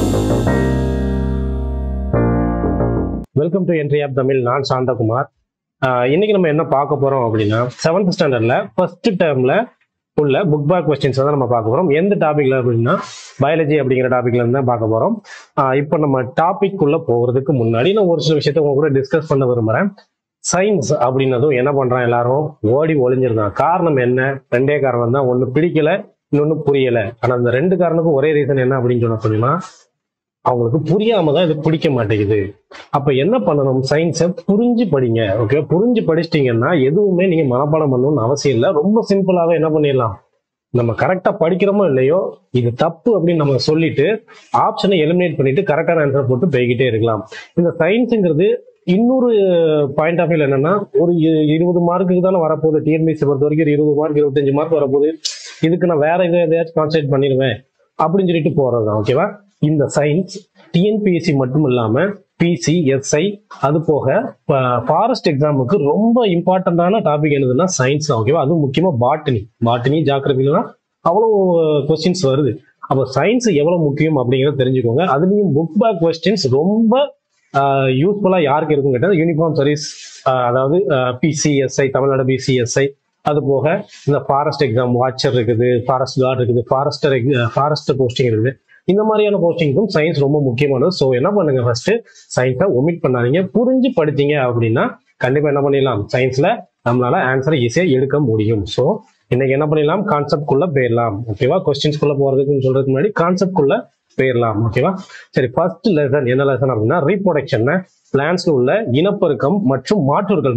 Welcome to Entri app Tamil. நான் சாந்தகுமார். இன்னைக்கு நம்ம என்ன பார்க்க போறோம் அப்படின்னா 7th ஸ்டாண்டர்ட்ல ஃபர்ஸ்ட் டேர்ம்ல உள்ள புக் பேக் கொஸ்டின்ஸ் தான் நம்ம பார்க்க போறோம். எந்த டாபிக்ல அப்படின்னா பயாலஜி அப்படிங்கிற டாபிக்ல இருந்து தான் பார்க்க போறோம். இப்போ நம்ம டாபிக் உள்ள போகிறதுக்கு முன்னாடி நான் ஒரு சில விஷயத்த உங்க கூட டிஸ்கஸ் பண்ண விரும்புறேன். சயின்ஸ் அப்படின்னதும் என்ன பண்றான், எல்லாரும் ஓடி ஒளிஞ்சிருந்தான். காரணம் என்ன? ரெண்டே காரணம் தான். ஒன்னு பிடிக்கல, இன்னொன்னு புரியல. ஆனா அந்த ரெண்டு காரணத்துக்கும் ஒரே ரீசன் என்ன அப்படின்னு சொன்னா அவங்களுக்கு புரியாம தான் இது பிடிக்க மாட்டேங்குது. அப்ப என்ன பண்ணணும்? சயின்ஸை புரிஞ்சு படிங்க. ஓகே, புரிஞ்சு படிச்சிட்டீங்கன்னா எதுவுமே நீங்க மனப்பாடம் பண்ணணும்னு அவசியம் இல்லை. ரொம்ப சிம்பிளாவே என்ன பண்ணிடலாம், நம்ம கரெக்டா படிக்கிறோமோ இல்லையோ இது தப்பு அப்படின்னு நம்ம சொல்லிட்டு ஆப்ஷனை எலிமினேட் பண்ணிட்டு கரெக்டான ஆன்சர் போட்டு போய்கிட்டே இருக்கலாம். இந்த சயின்ஸுங்கிறது இன்னொரு பாயிண்ட் ஆஃப் வியூ என்னன்னா, ஒரு 20 மார்க்குக்கு தானே வரப்போகுது. டிஎன்பிஎஸ்சி பொறுத்த வரைக்கும் 20 மார்க் 25 மார்க் வரப்போகுது. இதுக்கு நான் வேற எதையாச்சும் கான்சென்ட்ரேட் பண்ணிடுவேன் அப்படின்னு சொல்லிட்டு போறதுதான். ஓகேவா? இந்த சயின்ஸ் டிஎன்பிஎஸ்சி மட்டும் இல்லாம பிசி, எஸ்ஐ, அது போக ஃபாரஸ்ட் எக்ஸாமுக்கு ரொம்ப இம்பார்ட்டன்டான டாபிக் என்னதுன்னா சயின்ஸ் தான். ஓகேவா? அதுவும் முக்கியமா பாட்டனி ஜாகிரபிலாம் அவ்வளோ கொஸ்டின்ஸ் வருது. அப்போ சயின்ஸ் எவ்வளவு முக்கியம் அப்படிங்கிறத தெரிஞ்சுக்கோங்க. அதுலயும் புக் பேக் கொஸ்டின்ஸ் ரொம்ப யூஸ்ஃபுல்லா யாருக்கு இருக்கும் கேட்டால் யூனிஃபார்ம் சர்வீஸ், அதாவது பிசிஎஸ்ஐ, தமிழ்நாடு பிசிஎஸ்ஐ, அது போக இந்த ஃபாரஸ்ட் எக்ஸாம் வாட்சர் இருக்குது, ஃபாரஸ்ட் கார்டு இருக்குது, ஃபாரஸ்ட் போஸ்டிங் இருக்குது. இந்த மாதிரியான போஸ்டிங்க்கும் சயின்ஸ் ரொம்ப முக்கியமானது. ஸோ என்ன பண்ணுங்க, ஃபர்ஸ்ட் சயின்ஸை ஒமிட் பண்ணாதீங்க. புரிஞ்சு படித்தீங்க அப்படின்னா கண்டிப்பா என்ன பண்ணிடலாம், சயின்ஸ்ல நம்மளால ஆன்சரை ஈஸியா எடுக்க முடியும். ஸோ இன்னைக்கு என்ன பண்ணிடலாம், கான்செப்ட் குள்ள போயிடலாம். ஓகேவா? கொஸ்டின்ஸ்குள்ள போறதுக்குன்னு சொல்றதுக்கு முன்னாடி கான்செப்ட் குள்ள போயிடலாம். ஓகேவா? சரி, ஃபர்ஸ்ட் லெசன் என்ன லெசன் அப்படின்னா ரீப்ரொடக்ஷன், பிளான்ஸ்ல உள்ள இனப்பெருக்கம் மற்றும் மாற்றுகள்,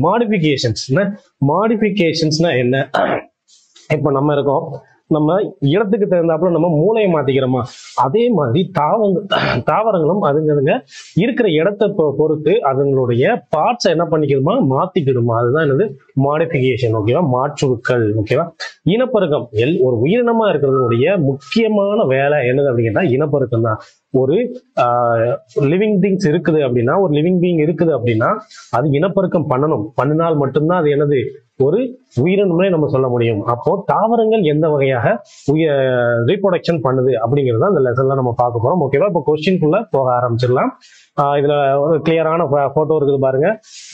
மாடிஃபிகேஷன்ஸ்னா என்ன? இப்ப நம்ம இருக்கோம், நம்ம இடத்துக்கு தகுந்தாப்புல நம்ம மூளையை மாத்திக்கிறோமா, அதே மாதிரி தாவரங்களும் அதுங்க இருக்கிற இடத்தை பொறுத்து அதனுடைய பார்ட்ஸை என்ன பண்ணிக்கிறோமா, மாத்திக்கிடுமா. அதுதான் என்னது மாடிஃபிகேஷன். ஓகேவா? மாற்றுக்கள். ஓகேவா? இனப்பெருக்கம் ஒரு உயிரினமா இருக்கிறதுடைய முக்கியமான வேலை என்னது அப்படின்னா இனப்பெருக்கம் தான். ஒரு லிவிங் திங்ஸ் இருக்குது அப்படின்னா, ஒரு லிவிங் பீயிங் இருக்குது அப்படின்னா அது இனப்பெருக்கம் பண்ணினால் மட்டும்தான் அது என்னது ஒரு உயிரினமே நம்ம சொல்ல முடியும். அப்போ தாவரங்கள் எந்த வகையாக ரீப்ரொடக்ஷன் பண்ணுது அப்படிங்கிறது அந்த லெசன்ல நம்ம பார்க்க போறோம். ஓகேவா? இப்போ கொஸ்டின்குள்ள போக ஆரம்பிச்சிடலாம். இதுல ஒரு கிளியரான போட்டோ இருக்குது பாருங்க.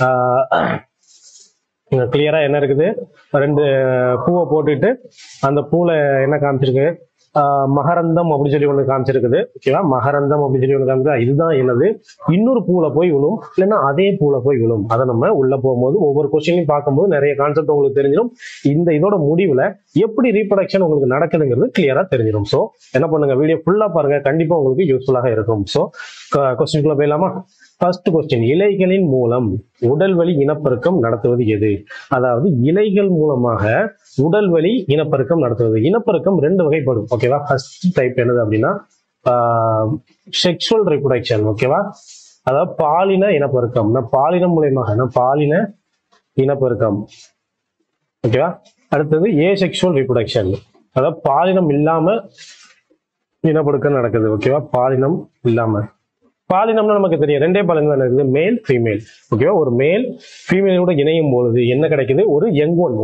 கிளியரா என்ன இருக்குது, 2 பூவை போட்டுட்டு அந்த பூல என்ன காமிச்சிருக்கு, மகரந்தம் அப்படின்னு சொல்லி ஒண்ணு காமிச்சிருக்குது. ஓகேவா? மகரந்தம் அப்படின்னு சொல்லி ஒண்ணு காமிச்சா இதுதான் என்னது இன்னொரு பூல போய் விழும், இல்லைன்னா அதே பூல போய் விழும். அதை நம்ம உள்ள போகும்போது ஒவ்வொரு கொஸ்டினையும் பார்க்கும்போது நிறைய கான்செப்ட் உங்களுக்கு தெரிஞ்சிடும். இதோட முடிவுல எப்படி ரீப்ரொடக்ஷன் உங்களுக்கு நடக்குதுங்கிறது கிளியரா தெரிஞ்சிடும். ஸோ என்ன பண்ணுங்க, வீடியோ ஃபுல்லா பாருங்க, கண்டிப்பா உங்களுக்கு யூஸ்ஃபுல்லாக இருக்கும். ஸோ கொஸ்டின்குள்ள போயிடலாமா? ஃபர்ஸ்ட் கொஸ்டின், இலைகளின் மூலம் உடல்வழி இனப்பெருக்கம் நடத்துவது எது? அதாவது இலைகள் மூலமாக உடல்வழி இனப்பெருக்கம் நடத்துவது. இனப்பெருக்கம் 2 வகைப்படும். ஓகேவா? ஃபர்ஸ்ட் டைப் என்னது அப்படின்னா செக்ஷுவல் ரீப்ரொடக்ஷன். ஓகேவா? அதாவது பாலின இனப்பெருக்கம், பாலினம் மூலமாக பாலின இனப்பெருக்கம். ஓகேவா? அடுத்தது ஏசெக்சுவல் ரீப்ரொடக்ஷன், அதாவது பாலினம் இல்லாம இனப்பெருக்கம் நடக்குது. ஓகேவா? பாலினம் இல்லாம. பாலினம்னா நமக்கு தெரியும், 2 பாலினம் தான் இருக்குது, மேல் ஃபீமேல். ஓகேவா? ஒரு மேல் ஃபீமேலோட இணையும் பொழுது என்ன கிடைக்குது, ஒரு யங் ஒன்,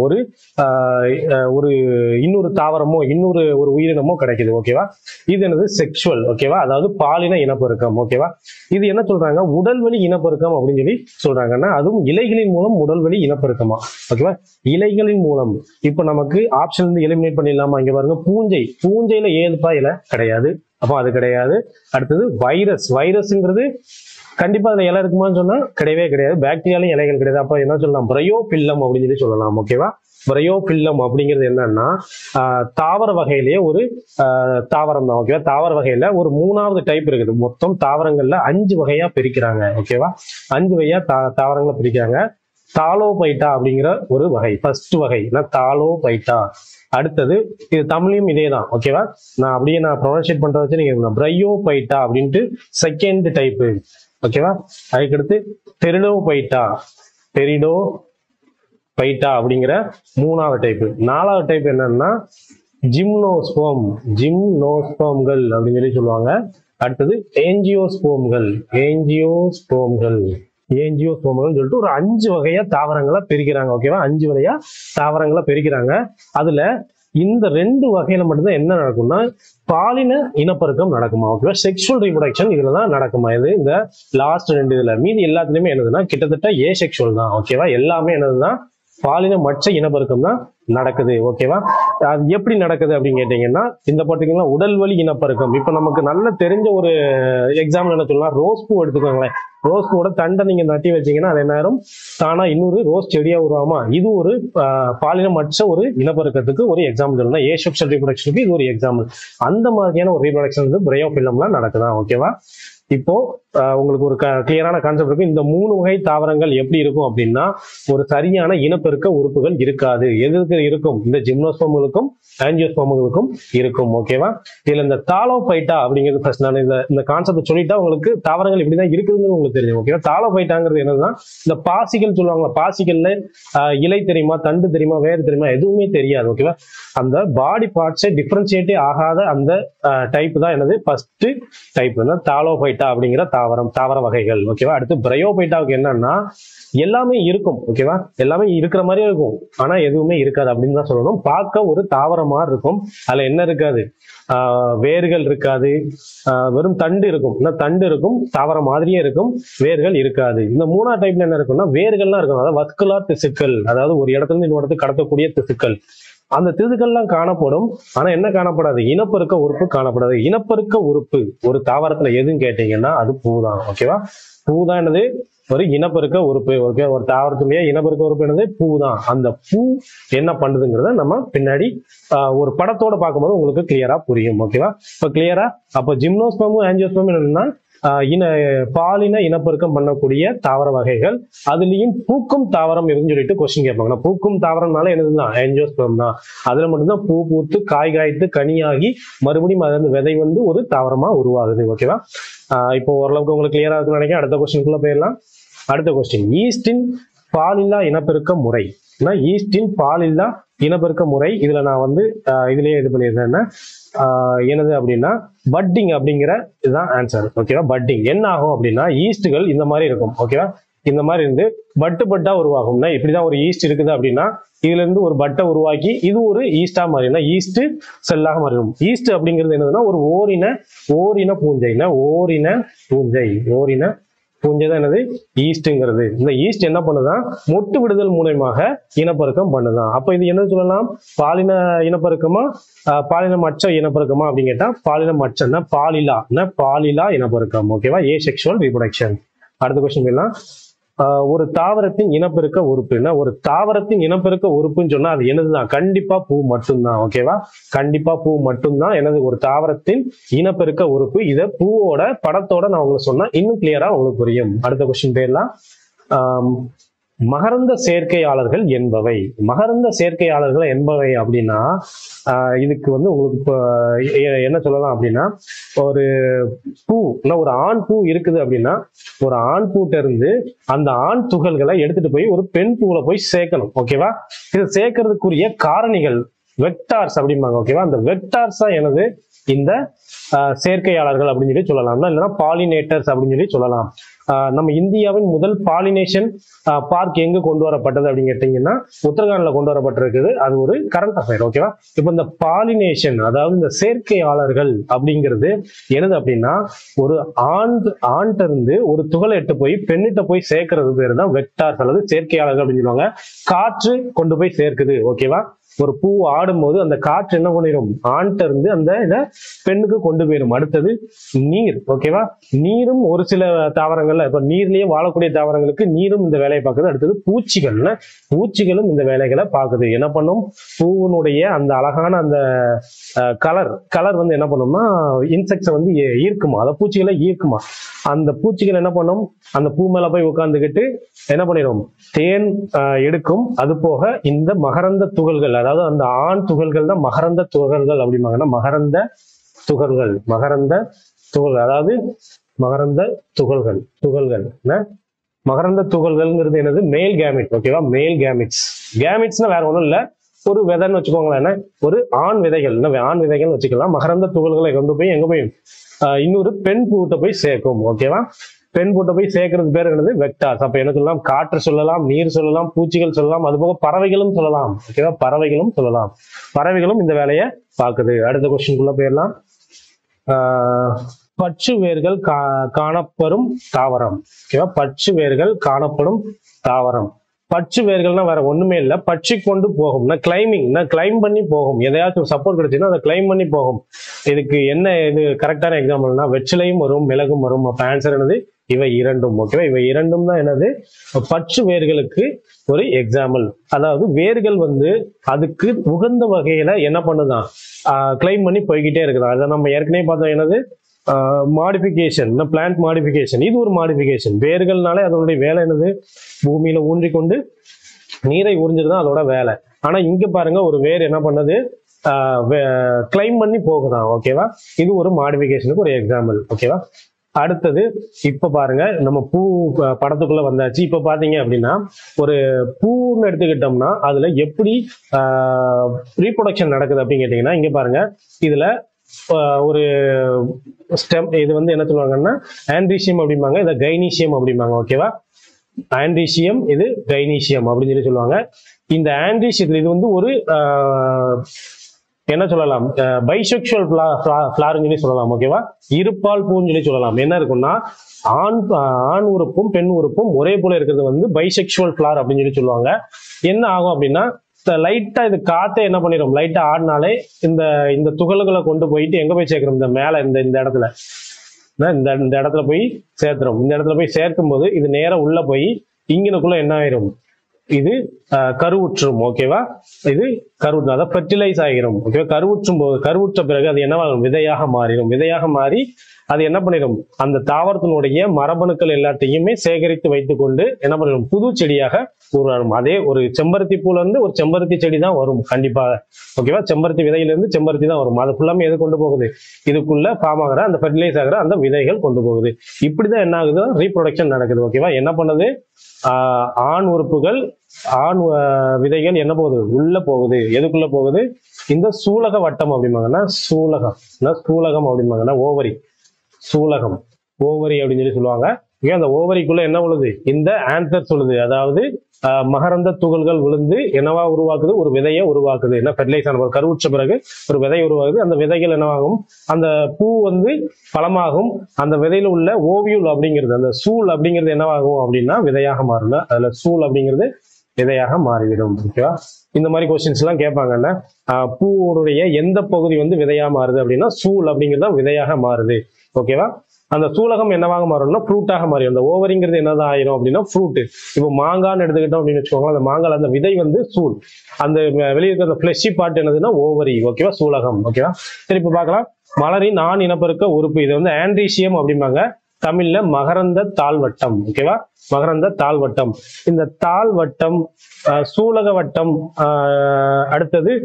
ஒரு இன்னொரு தாவரமோ ஒரு உயிரினமோ கிடைக்குது. ஓகேவா? இது என்னது செக்ஷுவல். ஓகேவா? அதாவது பாலின இனப்பெருக்கம். ஓகேவா? இது என்ன சொல்றாங்க, உடல்வழி இனப்பெருக்கம் அப்படின்னு சொல்லி சொல்றாங்கன்னா அதுவும் இலைகளின் மூலம் உடல்வழி இனப்பெருக்கமா. ஓகேவா? இலைகளின் மூலம். இப்ப நமக்கு ஆப்ஷன் இருந்து எலிமினேட் பண்ணிடலாமா? இங்க பாருங்க, பூஞ்சையில ஏதுப்பா இலை கிடையாது, அப்போ அது கிடையாது. அடுத்தது வைரஸ்ங்கிறது கண்டிப்பா அதுல இலை இருக்குமான்னு சொன்னா கிடையவே கிடையாது. பாக்டீரியாலையும் இலைகள் கிடையாது. அப்ப என்ன சொல்லலாம், பிரயோபில்லம் அப்படின்னு சொல்லி சொல்லலாம். ஓகேவா? பிரயோபில்லம் அப்படிங்கிறது என்னன்னா தாவர வகையிலேயே ஒரு தாவரம் தான். ஓகேவா? தாவர வகையில ஒரு 3வது டைப் இருக்குது. மொத்தம் தாவரங்கள்ல 5 வகையா பிரிக்கிறாங்க. ஓகேவா? 5 வகையா தாவரங்களை பிரிக்கிறாங்க. தாலோபைட்டா அப்படிங்கிற ஒரு வகை ஃபர்ஸ்ட் வகை, தாலோபைட்டா. அடுத்தது இது தமிழையும் இதே தான். ஓகேவா? நான் ப்ரொனன்சியேட் பண்றத வச்சு நீங்க பிரையோபைட்டா அப்படின்ட்டு செகண்ட் டைப்பு. ஓகேவா? அதுக்கடுத்து டெரிடோபைட்டா அப்படிங்கிற 3வது டைப்பு. 4வது டைப் என்னன்னா ஜிம்னோஸ்போம்கள் அப்படின்னு சொல்லி சொல்லுவாங்க. அடுத்தது ஏஞ்சியோஸ்போம்கள் சொல்லிட்டு ஒரு 5 வகையா தாவரங்களை பிரிக்கிறாங்க. ஓகேவா? 5 வகையா தாவரங்களை பிரிக்கிறாங்க. அதுல இந்த ரெண்டு வகையில மட்டும்தான் என்ன நடக்கும்னா பாலின இனப்பெருக்கம் நடக்குமா, ஓகேவா. செக்ஷுவல் ரீப்ரொடக்ஷன் இதுலதான் நடக்குமா, இது இந்த லாஸ்ட் ரெண்டு இதுல. மீதி எல்லாத்துலயுமே என்னதுன்னா கிட்டத்தட்ட ஏ செக்ஷுவல் தான், ஓகேவா. எல்லாமே என்னதுன்னா பாலின மற்ற இனப்பெருக்கம் தான் நடக்குது, ஓகேவா. அது எப்படி நடக்குது அப்படின்னு கேட்டீங்கன்னா இந்த பர்டிகுலர் உடல் வழி இனப்பெருக்கம். இப்ப நமக்கு நல்ல தெரிஞ்ச ஒரு எக்ஸாம்பிள் என்ன சொல்லலாம், ரோஸ் பூ எடுத்துக்கோங்களேன். ரோஸ் பூவோட தண்டை நீங்க நட்டி வச்சீங்கன்னா அது என்ன ஆயிரும், தானா இன்னொரு ரோஸ் செடியா உருவாமா. இது ஒரு பாலினம் மற்ற ஒரு இனப்பெருக்கத்துக்கு ஒரு எக்ஸாம்பிள் சொல்லலாம். ஏ செக்ஷுவல் ரீப்ரொடக்ஷனுக்கு இது ஒரு எக்ஸாம்பிள். அந்த மாதிரியான ஒரு ரீப்ரொடக்ஷன் வந்து பிரயோஃபிலம்லாம் நடக்குதா, ஓகேவா. இப்போ உங்களுக்கு ஒரு கிளியரான கான்செப்ட் இருக்கு. இந்த 3 வகை தாவரங்கள் எப்படி இருக்கும் அப்படின்னா ஒரு சரியான இனப்பெருக்க உறுப்புகள் இருக்காது. எதுக்கு இருக்கும், இந்த ஜிம்னோஸ்போம்களுக்கும் ஆஞ்சியோஸ்போம்களுக்கும் இருக்கும், ஓகேவா. இதுல இந்த தாலோபைட்டா அப்படிங்கிறது ஃபர்ஸ்ட் நான் இந்த கான்செப்ட் சொல்லிட்டா உங்களுக்கு தாவரங்கள் இப்படிதான் இருக்குதுன்னு உங்களுக்கு தெரியும், ஓகேவா. தாலோபைட்டாங்கிறது என்னன்னா இந்த பாசிகள் சொல்லுவாங்க, பாசிகள்ல இலை தெரியுமா, தண்டு தெரியுமா, வேறு தெரியுமா, எதுவுமே தெரியாது, ஓகேவா. அந்த பாடி பார்ட்ஸை டிஃபரன்சியேட்டே ஆகாத அந்த டைப் தான் என்னது ஃபர்ஸ்ட் டைப் தாலோபைட்டா அப்படிங்கிற தாவர வகைகள், ஓகேவா. அடுத்து பிரயோபைட்டாவுக்கு என்னன்னா எல்லாமே இருக்கும், ஓகேவா. எல்லாமே இருக்கிற மாதிரியே இருக்கும் ஆனா எதுவுமே இருக்காது அப்படின்னு தான் சொல்லணும். பார்க்க ஒரு தாவரம் மாதிரி இருக்கும், அதுல என்ன இருக்காது, வேர்கள் இருக்காது, வெறும் தண்டு இருக்கும். தண்டு இருக்கும், தாவரம் மாதிரியே இருக்கும், வேர்கள் இருக்காது. இந்த 3ஆவது டைப்ல என்ன இருக்கும்னா வேர்கள்லாம் இருக்கும், அதாவது வஸ்குலார் திசுக்கள், அதாவது ஒரு இடத்துல இருந்து இன்னொரு இடத்துக்கு கடத்தக்கூடிய திசுக்கள். அந்த திசுக்கள்லாம் காணப்படும் ஆனா என்ன காணப்படாது, இனப்பெருக்க உறுப்பு காணப்படாது. இனப்பெருக்க உறுப்பு ஒரு தாவரத்துல எதுன்னு கேட்டீங்கன்னா அது பூதான், ஓகேவா. பூதான் என்னது, ஒரு இனப்பெருக்க உறுப்பு, ஓகே. ஒரு தாவரத்துலயே இனப்பெருக்க உறுப்பு என்னது, பூதான். அந்த பூ என்ன பண்ணுதுங்கிறத நம்ம பின்னாடி ஒரு படத்தோட பார்க்கும்போது உங்களுக்கு கிளியரா புரியும், ஓகேவா. இப்ப கிளியரா அப்ப ஜிம்னோஸ்போமும் ஆஞ்சியோஸ்போமும் என்னன்னா பாலின இனப்பெருக்கம் பண்ணக்கூடிய தாவர வகைகள். அதுலயும் பூக்கும் தாவரம் இருந்து சொல்லிட்டு கொஸ்டின் கேட்பாங்க. பூக்கும் தாவரம்னால என்னதுதான் ஆஞ்சியோஸ்போம் தான். அதுல மட்டும்தான் பூ பூத்து காய் காய்த்து கனியாகி மறுபடியும் அது வந்து விதை வந்து ஒரு தாவரமா உருவாகுது, ஓகேவா. இப்போ ஓரளவுக்கு உங்களுக்கு கிளியரா இருக்குன்னு நினைக்கிறேன். அடுத்த கொஸ்டினுக்குள்ள போயிடலாம். அடுத்த கொஸ்டின், ஈஸ்டின் பாலில்லா இனப்பெருக்க முறை. ஈஸ்டின் பாலில்லா இனப்பெருக்க முறை இதுல நான் வந்து இதுலயே இது பண்ணியிருந்தேன் என்னது அப்படின்னா பட்டிங் அப்படிங்கிற இதுதான் ஆன்சர், ஓகேவா. பட்டிங் என்ன ஆகும் அப்படின்னா ஈஸ்டுகள் இந்த மாதிரி இருக்கும், ஓகேவா. இந்த மாதிரி இருந்து பட்டா உருவாகும்னா இப்படிதான் ஒரு ஈஸ்ட் இருக்குது அப்படின்னா இதுல இருந்து ஒரு பட்டை உருவாக்கி இது ஒரு ஈஸ்டா மாறினா ஈஸ்ட் செல்லாக மாறிடும். ஈஸ்ட் அப்படிங்கிறது என்னதுன்னா ஒரு ஓரின பூஞ்சை தான் என்னது ஈஸ்ட்ங்கிறது. இந்த ஈஸ்ட் என்ன பண்ணுதான், மொட்டு விடுதல் மூலமாக இனப்பெருக்கம் பண்ணுதான். அப்ப இது என்ன சொல்லலாம், பாலின இனப்பெருக்கமா பாலினமற்ற இனப்பெருக்கமா அப்படின்னு கேட்டா பாலினமற்ற பாலிலா இனப்பெருக்கம், ஓகேவா. Asexual reproduction. அடுத்த கொஸ்டின் எல்லாம் ஒரு தாவரத்தின் இனப்பெருக்க உறுப்புன்னா ஒரு தாவரத்தின் இனப்பெருக்க உறுப்புன்னு சொன்னா அது என்னதுதான், கண்டிப்பா பூ மட்டும்தான், ஓகேவா. கண்டிப்பா பூ மட்டும்தான் எனது ஒரு தாவரத்தின் இனப்பெருக்க உறுப்பு. இதை பூவோட படத்தோட நான் உங்களுக்கு சொன்னா இன்னும் கிளியரா உங்களுக்கு புரியும். அடுத்த கொஸ்டின் பேர்லாம் மகரந்த சேர்க்கையாளர்கள் என்பவை. மகரந்த சேர்க்கையாளர்கள் என்பவை அப்படின்னா இதுக்கு வந்து உங்களுக்கு இப்போ என்ன சொல்லலாம் அப்படின்னா ஒரு பூ ஒரு ஆண் பூ இருக்குது அப்படின்னா ஒரு ஆண் பூட்ட இருந்து அந்த ஆண் துகள்களை எடுத்துட்டு போய் ஒரு பெண் பூல போய் சேர்க்கணும், ஓகேவா. இது சேர்க்கறதுக்குரிய காரணிகள் வெக்டார்ஸ் அப்படிம்பாங்க, ஓகேவா. அந்த வெக்டார்ஸா எனது இந்த சேர்க்கையாளர்கள் அப்படின்னு சொல்லி சொல்லலாம், இல்லைன்னா பாலினேட்டர்ஸ் அப்படின்னு சொல்லி சொல்லலாம். நம்ம இந்தியாவின் முதல் பாலினேஷன் பார்க் எங்க கொண்டு வரப்பட்டது அப்படின்னு கேட்டீங்கன்னா உத்தரகாண்ட்ல கொண்டு வரப்பட்டிருக்குது. அது ஒரு கரண்ட் அஃபேர், ஓகேவா. இப்ப இந்த பாலினேஷன் அதாவது இந்த சேர்க்கையாளர்கள் அப்படிங்கிறது என்னது அப்படின்னா ஒரு ஆண்ட இருந்து ஒரு துகளை எட்டு போய் பெண்ணிட்ட போய் சேர்க்கறது பேரு தான் வெக்டார்ஸ் அல்லது சேர்க்கையாளர்கள் அப்படின்னு சொல்லுவாங்க. காற்று கொண்டு போய் சேர்க்குது, ஓகேவா. ஒரு பூ ஆடும்போது அந்த காற்று என்ன பண்ணிடும், ஆண்ட இருந்து அந்த இதை பெண்ணுக்கு கொண்டு போயிடும். அடுத்தது நீர், ஓகேவா. நீரும் ஒரு சில தாவரங்கள்ல இப்ப நீர்லயே வாழக்கூடிய தாவரங்களுக்கு நீரும் இந்த வேலையை பார்க்குது. அடுத்தது பூச்சிகளும் இந்த வேலைகளை பார்க்குது. என்ன பண்ணும், பூவினுடைய அந்த அழகான அந்த கலர் வந்து என்ன பண்ணும்னா இன்செக்ட்ஸை வந்து ஈர்க்குமா, அதை பூச்சிகளை ஈர்க்குமா. அந்த பூச்சிகள் என்ன பண்ணும், அந்த பூ மேல போய் உட்கார்ந்துக்கிட்டு என்ன பண்ணிடும், தேன் எடுக்கும். அது போக இந்த மகரந்த துகள்கள் அதாவது அந்த ஆண் துகள்கள் தான் மகரந்த துகள்கள் அப்படிம்பாங்கன்னா மகரந்த துகள்கள் அதாவது மகரந்த துகள்கள் மகரந்த துகள்கள்ங்கிறது என்னது, மேல் கேமிட், ஓகேவா. மேல் கேமிட்ஸ்னா வேற ஒண்ணும் இல்ல, ஒரு விதைன்னு வச்சுக்கோங்களேன், ஒரு ஆண் விதைகள் வச்சுக்கலாம். மகரந்த துகள்களை கொண்டு போய் எங்க போய் இன்னொரு பெண் பூட்ட போய் சேர்க்கும், ஓகேவா. பெண் பூட்டை போய் சேர்க்கறது பேர் என்னது வெக்டார்ஸ். அப்ப என்ன சொல்லலாம்? காற்று சொல்லலாம், நீர் சொல்லலாம், பூச்சிகள் சொல்லலாம், அது போக பறவைகளும் சொல்லலாம். ஓகேவா? பறவைகளும் சொல்லலாம். பறவைகளும் இந்த வேலையை பார்க்குது. அடுத்த கொஸ்டின்குள்ள போயிடலாம். பச்சு வேர்கள் காணப்படும் தாவரம். ஓகேவா? பச்சு வேர்கள் காணப்படும் தாவரம். பச்சு வேர்கள்னா வேற ஒண்ணுமே இல்லை, பற்றி கொண்டு போகும். கிளைம் பண்ணி போகும். எதையாச்சும் சப்போர்ட் கிடைச்சுன்னா அதை கிளைம் பண்ணி போகும். இதுக்கு என்ன இது கரெக்டான எக்ஸாம்பிள்னா வெற்றிலையும் வரும், மிளகும் வரும். அப்ப ஆன்சர் என்னது? இவை இரண்டும். ஓகேவா? இவை இரண்டும் தான் என்னது? பச்சு வேர்களுக்கு ஒரு எக்ஸாம்பிள். அதாவது வேர்கள் வந்து அதுக்கு உகந்த வகையில என்ன பண்ணுதான்? கிளைம் பண்ணி போய்கிட்டே இருக்குதான். அதை நம்ம ஏற்கனவே பார்த்தோம். என்னது? Modification, plant modification. இது ஒரு மாடிஃபிகேஷன். வேர்கள்னாலே அதனுடைய வேலை என்னது? பூமியில ஊன்றிக்கொண்டு நீரை உறிஞ்சிருதான் அதோட வேலை. ஆனா இங்க பாருங்க, ஒரு வேர் என்ன பண்ணது? கிளைம் பண்ணி போகுதான். ஓகேவா? இது ஒரு மாடிஃபிகேஷனுக்கு ஒரு எக்ஸாம்பிள். ஓகேவா? அடுத்தது இப்ப பாருங்க, நம்ம பூ படத்துக்குள்ள வந்தாச்சு. இப்ப பாத்தீங்க அப்படின்னா ஒரு பூன்னு எடுத்துக்கிட்டோம்னா அதுல எப்படி ரீப்ரொடக்ஷன் நடக்குது அப்படின்னு கேட்டீங்கன்னா, இங்க பாருங்க, இதுல ஒரு ஸ்டெம், இது வந்து என்ன சொல்லுவாங்கன்னா ஆண்ட்ரீசியம் அப்படிம்பாங்க, இதை கைனீசியம் அப்படிம்பாங்க. ஓகேவா? ஆண்ட்ரீசியம், இது கைனீசியம் அப்படின்னு சொல்லி சொல்லுவாங்க. இந்த ஆண்ட்ரீசியத்தில் இது வந்து ஒரு என்ன சொல்லலாம்? பைசெக்சுவல் ஃபிளார்னு சொல்லி சொல்லலாம். ஓகேவா? இருப்பால் பூன்னு சொல்லி சொல்லலாம். என்ன இருக்குன்னா ஆண் உறுப்பும் பெண் உறுப்பும் ஒரே போல இருக்கிறது வந்து பைசெக்சுவல் ஃபிளார் அப்படின்னு சொல்லி சொல்லுவாங்க. என்ன ஆகும் அப்படின்னா, லைட்டா இது காத்தை என்ன பண்ணிடும்? லைட்டா ஆடினாலே இந்த துகள்களை கொண்டு போயிட்டு எங்க போய் சேர்க்கிறோம்? இந்த மேல இந்த இடத்துல இந்த இடத்துல போய் சேர்த்துரும். இந்த இடத்துல போய் சேர்க்கும் போது இது நேரம் உள்ள போய் இங்கனுக்குள்ள என்ன ஆயிரும்? இது கருவுற்றும். ஓகேவா? இது கருவுற்று, அதை ஃபெர்டிலைஸ் ஆகிரும். ஓகேவா? கருவுற்ற பிறகு அது என்னவாகும்? விதையாக மாறிடும். விதையாக மாறி அது என்ன பண்ணிடும்? அந்த தாவரத்தினுடைய மரபணுக்கள் எல்லாத்தையுமே சேகரித்து வைத்துக் கொண்டு என்ன பண்ணிடும்? புது செடியாக உருவாகும். அதே ஒரு செம்பருத்தி பூல இருந்து ஒரு செம்பருத்தி செடி தான் வரும் கண்டிப்பாக. ஓகேவா? செம்பருத்தி விதையிலிருந்து செம்பருத்தி தான் வரும். அது ஃபுல்லாமே எது கொண்டு போகுது? இதுக்குள்ள ஃபார்ம் ஆகிற அந்த ஃபெர்டிலைஸ் ஆகிற அந்த விதைகள் கொண்டு போகுது. இப்படிதான் என்ன ஆகுது? ரீப்ரொடக்ஷன் நடக்குது. ஓகேவா? என்ன பண்ணுது? ஆண் உறுப்புகள், ஆண் விதைகள் என்ன போகுது? உள்ள போகுது. எதுக்குள்ள போகுது? இந்த சூலக வட்டம் அப்படிம்பாங்கன்னா சூலகம் அப்படிம்பாங்கன்னா ஓவரி. சூலகம், ஓவரி அப்படின்னு சொல்லி சொல்லுவாங்க. அந்த ஓவரிக்குள்ள என்ன விழுது? இந்த ஆன்சர் சொல்லுது. அதாவது மகரந்த துகள்கள் விழுந்து என்னவா உருவாக்குது? ஒரு விதையை உருவாக்குது. என்ன ஃபெர்டிலைஸ் ஆன கருவுற்ற பிறகு ஒரு விதை உருவாகுது. அந்த விதைகள் என்னவாகும்? அந்த பூ வந்து பழமாகும். அந்த விதையில உள்ள ஓவியூல் அப்படிங்கிறது, அந்த சூல் அப்படிங்கிறது என்னவாகும் அப்படின்னா விதையாக மாறுங்க. அதுல சூல் அப்படிங்கிறது விதையாக மாறிவிடும். ஓகேவா? இந்த மாதிரி கொஸ்டின்ஸ் எல்லாம் கேட்பாங்கன்னா, பூவுடைய எந்த பகுதி வந்து விதையா மாறுது அப்படின்னா சூல் அப்படிங்கிறது தான் விதையாக மாறுது. ஓகேவா? அந்த சூலகம் என்னவாக மாறும்னா ஃப்ரூட்டாக மாறும். அந்த ஓவரிங்கிறது என்னதான் ஆயிரும் அப்படின்னா ஃப்ரூட். இப்போ மாங்கான்னு எடுத்துக்கிட்டோம் அப்படின்னு வச்சுக்கோங்களேன், அந்த மாங்கால அந்த விதை வந்து சூல், அந்த வெளியே இருக்கிற அந்த ஃபிளஷி பார்ட் என்னதுன்னா ஓவரி. ஓகேவா? சூலகம். ஓகேவா? சரி, இப்ப பார்க்கலாம். மலரின் ஆண் இனப்பெருக்க உறுப்பு, இது வந்து ஆண்ட்ரீசியம் அப்படிம்பாங்க. தமிழ்ல மகரந்த தாழ்வட்டம். ஓகேவா? மகரந்த தாழ்வட்டம். இந்த தாழ்வட்டம், சூலக வட்டம், அடுத்தது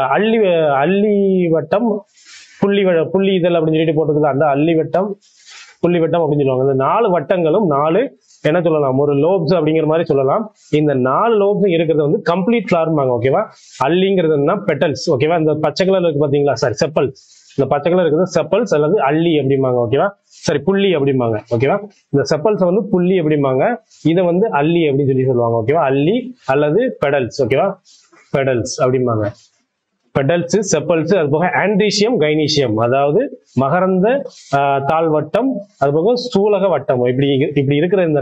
அள்ளி வட்டம், புள்ளி இதழ் அப்படின்னு சொல்லிட்டு போட்டுருக்குது. அந்த அள்ளி வட்டம், புள்ளி வட்டம் அப்படின்னு சொல்லுவாங்க. இந்த 4 வட்டங்களும் 4 என்ன சொல்லலாம்? ஒரு லோப்ஸ் அப்படிங்கிற மாதிரி சொல்லலாம். இந்த 4 லோப்ஸ் இருக்கிறது வந்து கம்ப்ளீட் ஃபிளார்ம்பாங்க. ஓகேவா? அள்ளிங்கிறது பெட்டல்ஸ். ஓகேவா? இந்த பச்சை கலர் இருக்கு பாத்தீங்களா? Sorry, sepals. இந்த பச்சை கலர் இருக்கிறது செப்பல்ஸ் அல்லது அள்ளி அப்படிம்பாங்க. ஓகேவா? சரி, புள்ளி அப்படிம்பாங்க. ஓகேவா? இந்த செப்பல்ஸ் வந்து புள்ளி அப்படிம்பாங்க. இதை வந்து அள்ளி அப்படின்னு சொல்லி சொல்லுவாங்க. ஓகேவா? அள்ளி அல்லது பெடல்ஸ். ஓகேவா? பெடல்ஸ் அப்படிம்பாங்க. பெடல்ஸ், செப்பல்ஸ், அது போக ஆண்ட்ரீசியம், கைனீசியம், அதாவது மகரந்த தாழ்வட்டம், அது போக சூலக வட்டம். இப்படி இருக்கிற இந்த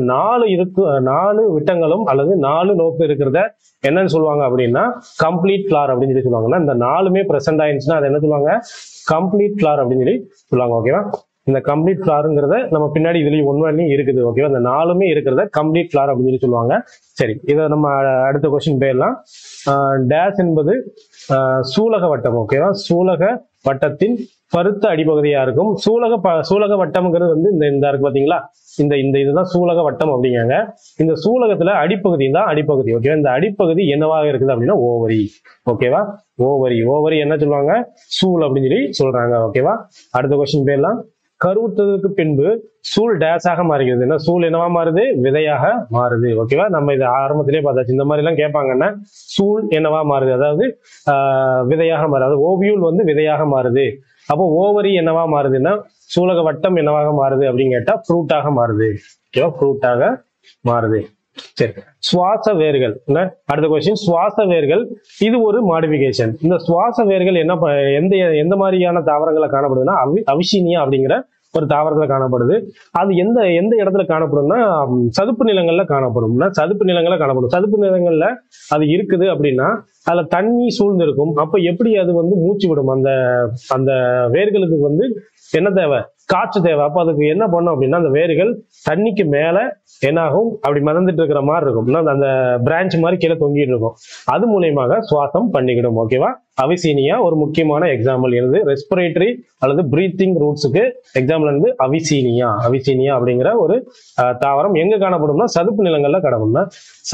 4 விட்டங்களும் அல்லது 4 லோப்பு இருக்கிறத என்னன்னு சொல்லுவாங்க அப்படின்னா கம்ப்ளீட் ஃபிளார் அப்படின்னு சொல்லி சொல்லுவாங்கன்னா, இந்த 4மே பிரசன்ட் ஆயிருந்துச்சுன்னா அதை என்ன சொல்லுவாங்க? கம்ப்ளீட் ஃபிளார் அப்படின்னு சொல்லி சொல்லுவாங்க. ஓகேவா? இந்த கம்ப்ளீட் ஃபிளாருங்கிறத நம்ம பின்னாடி இதுலயும் ஒன்றுலையும் இருக்குது. ஓகேவா? இந்த 4மே இருக்கிறத கம்ப்ளீட் ஃபிளார் அப்படின்னு சொல்லி சொல்லுவாங்க. சரி, இதை நம்ம அடுத்த கொஸ்டின் போயிடலாம். டேஷ் என்பது சூலக வட்டம். ஓகேவா? சூலக வட்டத்தின் பருத்த அடிப்பகுதியா இருக்கும். சூலக வட்டம்ங்கிறது வந்து இந்த இருக்கு பாத்தீங்களா? இந்த இதுதான் சூலக வட்டம் அப்படிங்காங்க. இந்த சூலகத்துல அடிப்பகுதி தான் அடிப்பகுதி. ஓகேவா? இந்த அடிப்பகுதி என்னவாக இருக்குது அப்படின்னா ஓவரி. ஓகேவா? ஓவரி என்ன சொல்லுவாங்க? சூல் அப்படின்னு சொல்லி சொல்றாங்க. ஓகேவா? அடுத்த கொஸ்டின் போயிடலாம். கருவுற்றதுக்கு பின்பு சூல் டேஷாக மாறுகிறது. என்ன சூல் என்னவா மாறுது? விதையாக மாறுது. ஓகேவா? நம்ம இது ஆரம்பத்திலேயே பார்த்தாச்சு. இந்த மாதிரி எல்லாம் கேட்பாங்கன்னா சூல் என்னவா மாறுது, அதாவது விதையாக மாறுது. அதாவது ஓவியூல் வந்து விதையாக மாறுது. அப்போ ஓவரி என்னவா மாறுதுன்னா சூலக வட்டம் என்னவாக மாறுது அப்படின்னு கேட்டா ஃப்ரூட்டாக மாறுது. ஓகேவா, ஃப்ரூட்டாக மாறுது. சரி, சுவாச வேர்கள். அடுத்த கொஸ்டின், சுவாச வேர்கள் இது ஒரு மாடிஃபிகேஷன். இந்த சுவாச வேர்கள் என்ன எந்த எந்த மாதிரியான தாவரங்களை காணப்படுதுன்னா அவிசீனியா அப்படிங்கிற ஒரு தாவரத்துல காணப்படுது. அது எந்த எந்த இடத்துல காணப்படும்னா சதுப்பு நிலங்கள்ல காணப்படும். சதுப்பு நிலங்கள்ல காணப்படும். சதுப்பு நிலங்கள்ல அது இருக்குது அப்படின்னா அதுல தண்ணி சூழ்ந்து இருக்கும். அப்ப எப்படி அது வந்து மூச்சு விடும்? அந்த அந்த வேர்களுக்கு வந்து என்ன தேவை? காற்று தேவை. அப்ப அதுக்கு என்ன பண்ணும் அப்படின்னா அந்த வேர்கள் தண்ணிக்கு மேல என்னாகும், அப்படி மிதந்துட்டு இருக்கிற மாதிரி இருக்கும். அந்த பிரான்ச் மாதிரி கீழே தொங்கிட்டு இருக்கும். அது மூலியமாக சுவாசம் பண்ணிக்கிடும். ஓகேவா, அவிசீனியா ஒரு முக்கியமான எக்ஸாம்பிள். எனது ரெஸ்பிரேட்டரி அல்லது பிரீத்திங் ரூட்ஸுக்கு எக்ஸாம்பிள் வந்து அவிசீனியா. அவிசீனியா அப்படிங்கிற ஒரு தாவரம் எங்க காணப்படும்னா சதுப்பு நிலங்கள்ல காணப்படும்னா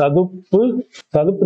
சதுப்பு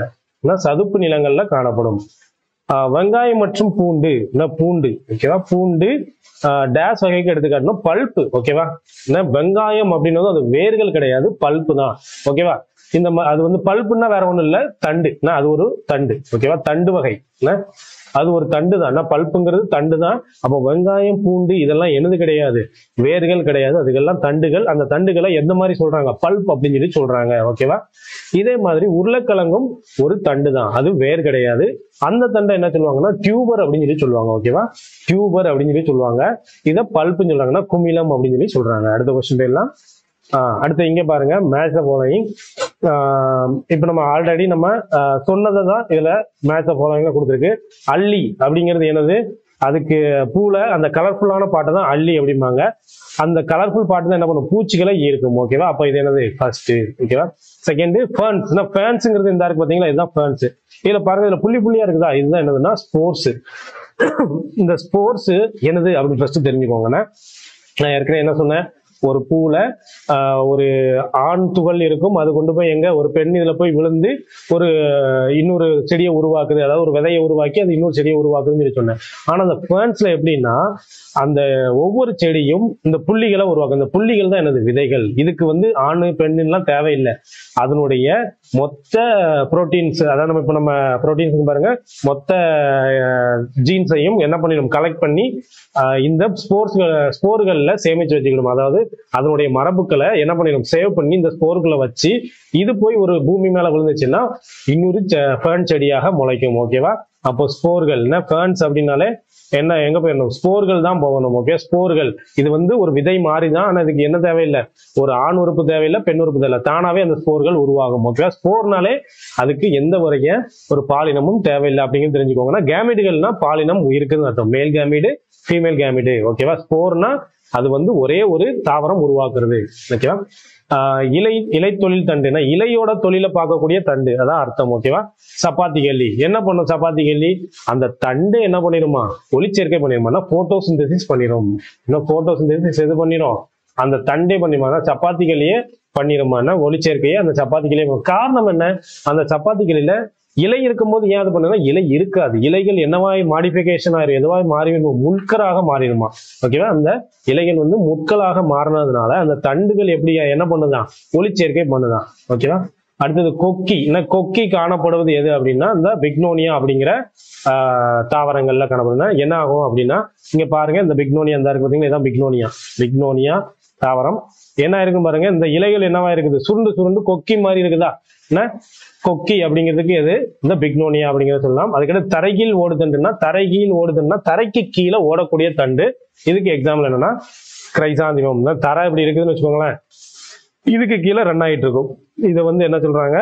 நிலங்கள்ல காணப்படும். வெங்காயம் மற்றும் பூண்டு. பூண்டு ஓகேவா, பூண்டு டேஸ் வகைக்கு எடுத்துக்காட்டணும் பல்ப்பு. ஓகேவா, வெங்காயம் அப்படின்னதும் அது வேர்கள் கிடையாது, பல்ப்பு தான். ஓகேவா, இந்த அது வந்து பல்ப்புன்னா வேற ஒண்ணும் இல்ல, தண்டு. அது ஒரு தண்டு. ஓகேவா, தண்டு வகை. அது ஒரு தண்டு தான். பல்ப்புங்கிறது தண்டு தான். அப்போ வெங்காயம் பூண்டு இதெல்லாம் என்னது கிடையாது, வேர்கள் கிடையாது, அதுக்கெல்லாம் தண்டுகள். அந்த தண்டுகளை எந்த மாதிரி சொல்றாங்க? பல்ப் அப்படின்னு சொல்லி சொல்றாங்க. ஓகேவா, இதே மாதிரி உருளைக்கிழங்கும் ஒரு தண்டு தான், அது வேர் கிடையாது. அந்த தண்டை என்ன சொல்லுவாங்கன்னா டியூபர் அப்படின்னு சொல்லி சொல்லுவாங்க. ஓகேவா, டியூபர் அப்படின்னு சொல்லி சொல்லுவாங்க. இதை பல்ப்புன்னு சொல்றாங்கன்னா குமிலம் அப்படின்னு சொல்லி சொல்றாங்க. அடுத்த கொஸ்டின் போயிடலாம். அடுத்து இங்க பாருங்க, மேட்ச் ஃபாலோயிங். இப்ப நம்ம ஆல்ரெடி நம்ம சொன்னதை தான் இதுல மேட்ச் ஃபாலோயிங்ல கொடுத்துருக்கு. அல்லி அப்படிங்கிறது என்னது? அதுக்கு பூல அந்த கலர்ஃபுல்லான பாட்டை தான் அல்லி அப்படிம்பாங்க. அந்த கலர்ஃபுல் பாட்டு தான் என்ன பண்ணும்? பூச்சிகளை ஈர்க்கும். ஓகேவா, அப்ப இது என்னது? ஃபர்ஸ்ட். ஓகேவா, செகண்ட் ஃபர்ன்ஸ். ஃபர்ன்ஸ்ங்கிறது இந்த இருக்கு பாத்தீங்களா, இதுதான் ஃபர்ன்ஸ். இதுல பாருங்க, இதுல புள்ளி புள்ளியா இருக்குதா, இதுதான் என்னதுன்னா ஸ்போர்ஸ். இந்த ஸ்போர்ஸ் என்னது அப்படின்னு ஃபர்ஸ்ட் தெரிஞ்சுக்கோங்கன்னா, நான் ஏற்கனவே என்ன சொன்னேன், ஒரு பூல ஒரு ஆண் துகள் இருக்கும். அது கொண்டு போய் எங்க ஒரு பெண் இதுல போய் விழுந்து ஒரு இன்னொரு செடியை உருவாக்குது, அதாவது ஒரு விதையை உருவாக்கி அது இன்னொரு செடியை உருவாக்குதுன்னு சொல்லி சொன்னேன். ஆனா அந்த ஃபர்ன்ஸ்ல எப்படின்னா அந்த ஒவ்வொரு செடியும் இந்த புள்ளிகளை உருவாக்கும். இந்த புள்ளிகள் தான் என்னது? விதைகள். இதுக்கு வந்து ஆணு பெண்ணுலாம் தேவையில்லை. அதனுடைய மொத்த புரோட்டீன்ஸ், அதாவது நம்ம இப்ப நம்ம புரோட்டீன்ஸ் பாருங்க, மொத்த ஜீன்ஸையும் என்ன பண்ணிடும்? கலெக்ட் பண்ணி இந்த ஸ்போர்கள்ல சேமிச்சு வச்சுக்கணும். அதாவது அதனுடைய மரபுக்களை என்ன பண்ணிடும்? சேவ் பண்ணி இந்த ஸ்போர்களை வச்சு இது போய் ஒரு பூமி மேல விழுந்துச்சுன்னா இன்னொரு ஃபர்ன் செடியாக முளைக்கும். ஓகேவா, அப்போ ஸ்போர்கள் ஃபர்ன்ஸ் அப்படின்னாலே என்ன, எங்க போயிடணும்? ஸ்போர்கள் தான் போகணும். ஓகே, ஸ்போர்கள் இது வந்து ஒரு விதை மாறிதான். ஆனா இதுக்கு என்ன தேவையில்லை? ஒரு ஆண் உறுப்பு தேவையில்லை, பெண் உறுப்பு தேவையில்லை, தானாவே அந்த ஸ்போர்கள் உருவாகும். ஓகே, ஸ்போர்னாலே அதுக்கு எந்த வரைய ஒரு பாலினமும் தேவையில்லை அப்படிங்கிறது தெரிஞ்சுக்கோங்கன்னா, கேமிடுகள்னா பாலினம் இருக்குதுன்னு அர்த்தம். மேல் கேமிடு, ஃபீமேல் கேமிடு. ஓகேவா, ஸ்போர்னா அது வந்து ஒரே ஒரு தாவரம் உருவாக்குறது. ஓகேவா, இலை தொழில் தண்டுனா இலையோட தொழிலை பார்க்கக்கூடிய தண்டு, அதான் அர்த்தம். ஓகேவா, சப்பாத்தி கல்லி என்ன பண்ணும்? சப்பாத்தி கல்லி அந்த தண்டு என்ன பண்ணிடுமா? ஒளிச்சேர்க்கை பண்ணிடுமா? போட்டோசிந்தசிஸ் பண்ணிடும். இன்னும் போட்டோசிந்தசிஸ் எது பண்ணிடும்? அந்த தண்டே பண்ணிடுமா? சப்பாத்தி கல்லியே பண்ணிடுமா? ஒளிச்சேர்க்கையே அந்த சப்பாத்தி கல்லியே. காரணம் என்ன? அந்த சப்பாத்தி கல்லியில இலை இருக்கும்போது ஏன் அது பண்ணுன்னா இலை இருக்காது. இலைகள் என்னவாய் மாடிஃபிகேஷன் ஆயிரும், எதுவாய் மாறிடுமா? முட்களாக மாறிடுமா? ஓகேவா, அந்த இலைகள் வந்து முட்களாக மாறினதுனால அந்த தண்டுகள் எப்படி என்ன பண்ணுதான்? ஒளிச்சேர்க்கை பண்ணுதான். ஓகேவா, அடுத்தது கொக்கி. கொக்கி காணப்படுவது எது அப்படின்னா இந்த பிக்னோனியா அப்படிங்கிற தாவரங்கள்ல காணப்படுதுன்னா என்ன ஆகும் அப்படின்னா, இங்க பாருங்க, இந்த பிக்னோனியா இந்த இருக்கு பாத்தீங்கன்னா, இதான் பிக்னோனியா தாவரம். என்ன இருக்கும் பாருங்க, இந்த இலைகள் என்னவா இருக்குது? சுருண்டு சுருண்டு கொக்கி மாதிரி இருக்குதா? என்ன கொக்கி அப்படிங்கிறதுக்கு எது? இந்த பிக்னோனியா அப்படிங்கிறத சொல்லலாம். அதுக்கடுத்து தரைகீழ் ஓடுதண்டுன்னா தரைக்கு கீழே ஓடக்கூடிய தண்டு. இதுக்கு எக்ஸாம்பிள் என்னன்னா கிரைசாந்திமம். தரை இப்படி இருக்குதுன்னு வச்சுக்கோங்களேன், இதுக்கு கீழே ரன் ஆகிட்டு இருக்கும். இதை வந்து என்ன சொல்றாங்க?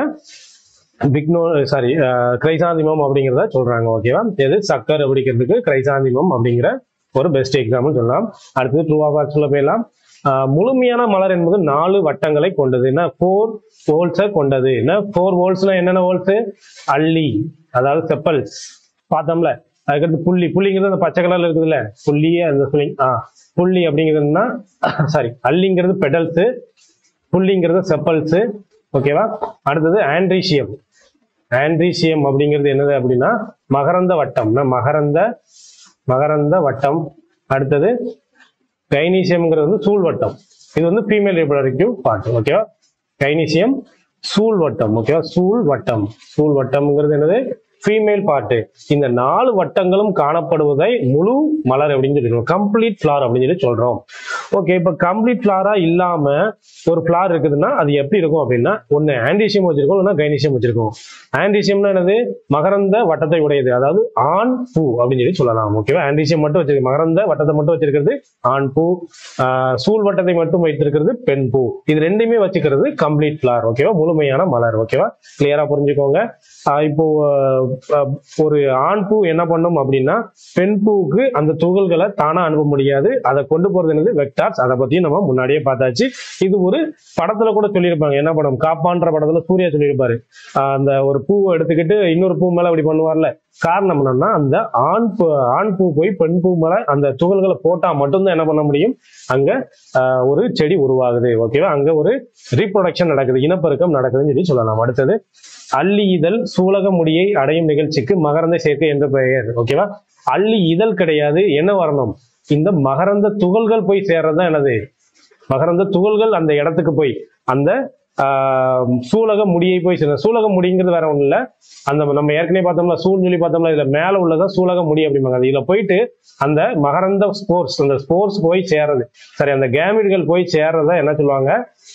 கிரைசாந்திமம் அப்படிங்கிறத சொல்றாங்க. ஓகேவா, எது? சக்கர் அப்படிங்கிறதுக்கு கிரைசாந்திமம் அப்படிங்கிற ஒரு பெஸ்ட் எக்ஸாம்பிள் சொல்லலாம். அடுத்தது ட்ரூ ஆர் ஃபால்ஸ் போயிடலாம். முழுமையான மலர் என்பது 4 வட்டங்களை கொண்டது. 4 ஹோல்ஸை கொண்டது. 4 ஹோல்ஸ்னா என்னென்ன ஹோல்ஸ்? அல்லி, அதாவது செப்பல்ஸ் பார்த்தோம்ல. அதுக்கடுத்து புள்ளிங்கிறது அந்த பச்சை கலர்ல இருக்குதுல்ல, புள்ளியே அந்த புள்ளி அப்படிங்கிறதுனா அல்லிங்கிறது பெடல்ஸ், புள்ளிங்கிறது செப்பல்ஸ். ஓகேவா, அடுத்தது ஆண்ட்ரீசியம் அப்படிங்கிறது என்னது அப்படின்னா மகரந்த வட்டம். மகரந்த வட்டம். அடுத்தது கைனீசியம்ங்கிறது சூழ் வட்டம். இது வந்து ஃபீமேல் ரிப்ரடக்டிவ் பார்ட். ஓகேவா, கைனீசியம் சூழ் வட்டம். ஓகேவா, சூழ் வட்டம்ங்கிறது என்னது? Female part. இந்த 4 வட்டங்களும் காணப்படுவதை முழு மலர் அப்படின்னு சொல்லிடுவோம், கம்ப்ளீட் ஃபிளார் அப்படின்னு சொல்லி சொல்றோம். ஓகே, இப்ப கம்ப்ளீட் ஃபிளாரா இல்லாம ஒரு ஃபிளார் இருக்குதுன்னா அது எப்படி இருக்கும் அப்படின்னா, ஒன்னு ஆன்டிசியம் வச்சிருக்கோம், இல்லைன்னா கைனீசியம் வச்சிருக்கோம். ஆன்டிசியம்னா என்னது? மகரந்த வட்டத்தை உடையது, அதாவது ஆண் பூ அப்படின்னு சொல்லி சொல்லலாம். ஓகேவா, ஆன்டிசியம் மட்டும் வச்சிருக்கு, மகரந்த வட்டத்தை மட்டும் வச்சிருக்கிறது ஆண் பூ, சூழ் வட்டத்தை மட்டும் வைத்திருக்கிறது பெண் பூ. இது ரெண்டுமே வச்சுக்கிறது கம்ப்ளீட் ஃபிளார். ஓகேவா, முழுமையான மலர். ஓகேவா, கிளியரா புரிஞ்சுக்கோங்க. இப்போ ஒரு ஆண் பூ என்ன பண்ணும் அப்படின்னா, பெண் பூவுக்கு அந்த துகள்களை தானா அனுப்ப முடியாது, அதை கொண்டு போறது என்னது? வெக்டார்ஸ். அதை பத்தியும் நம்ம முன்னாடியே பார்த்தாச்சு. இது ஒரு படத்துல கூட சொல்லியிருப்பாங்க. என்ன படம்? காப்பான்ற படத்துல சூர்யா சொல்லியிருப்பாரு, அந்த ஒரு பூவை எடுத்துக்கிட்டு இன்னொரு பூ மேல அப்படி பண்ணுவார்ல. காரணம் என்னன்னா, அந்த ஆண் பூ போய் பெண் பூ மேல அந்த துகள்களை போட்டா மட்டும்தான் என்ன பண்ண முடியும், அங்க ஒரு செடி உருவாகுது. ஓகேவா, அங்க ஒரு ரீப்ரொடக்ஷன் நடக்குது, இனப்பெருக்கம் நடக்குதுன்னு சொல்லி சொல்லலாம். அடுத்தது, அள்ளி இதழ் சூலக முடியை அடையும் நிகழ்ச்சிக்கு மகரந்த சேர்க்கை என்று பெயர். ஓகேவா, அள்ளி இதழ் கிடையாது, என்ன வரணும்? இந்த மகரந்த துகள்கள் போய் சேர்றதுதான் என்னது? மகரந்த துகள்கள் அந்த இடத்துக்கு போய் அந்த சூலக முடியை போய் சேர்ந்த. சூலக முடிங்கிறது வேற ஒண்ணு இல்ல, அந்த நம்ம ஏற்கனவே பார்த்தோம்ல சூழ் சொல்லி பார்த்தோம்ல, இதுல மேல உள்ளதான் சூலக முடி அப்படிம்பாங்க. இதுல போயிட்டு அந்த மகரந்த ஸ்போர்ஸ், அந்த ஸ்போர்ஸ் போய் சேர்றது, சரி, அந்த கேமிட்கள் போய் சேர்றத என்ன சொல்லுவாங்க?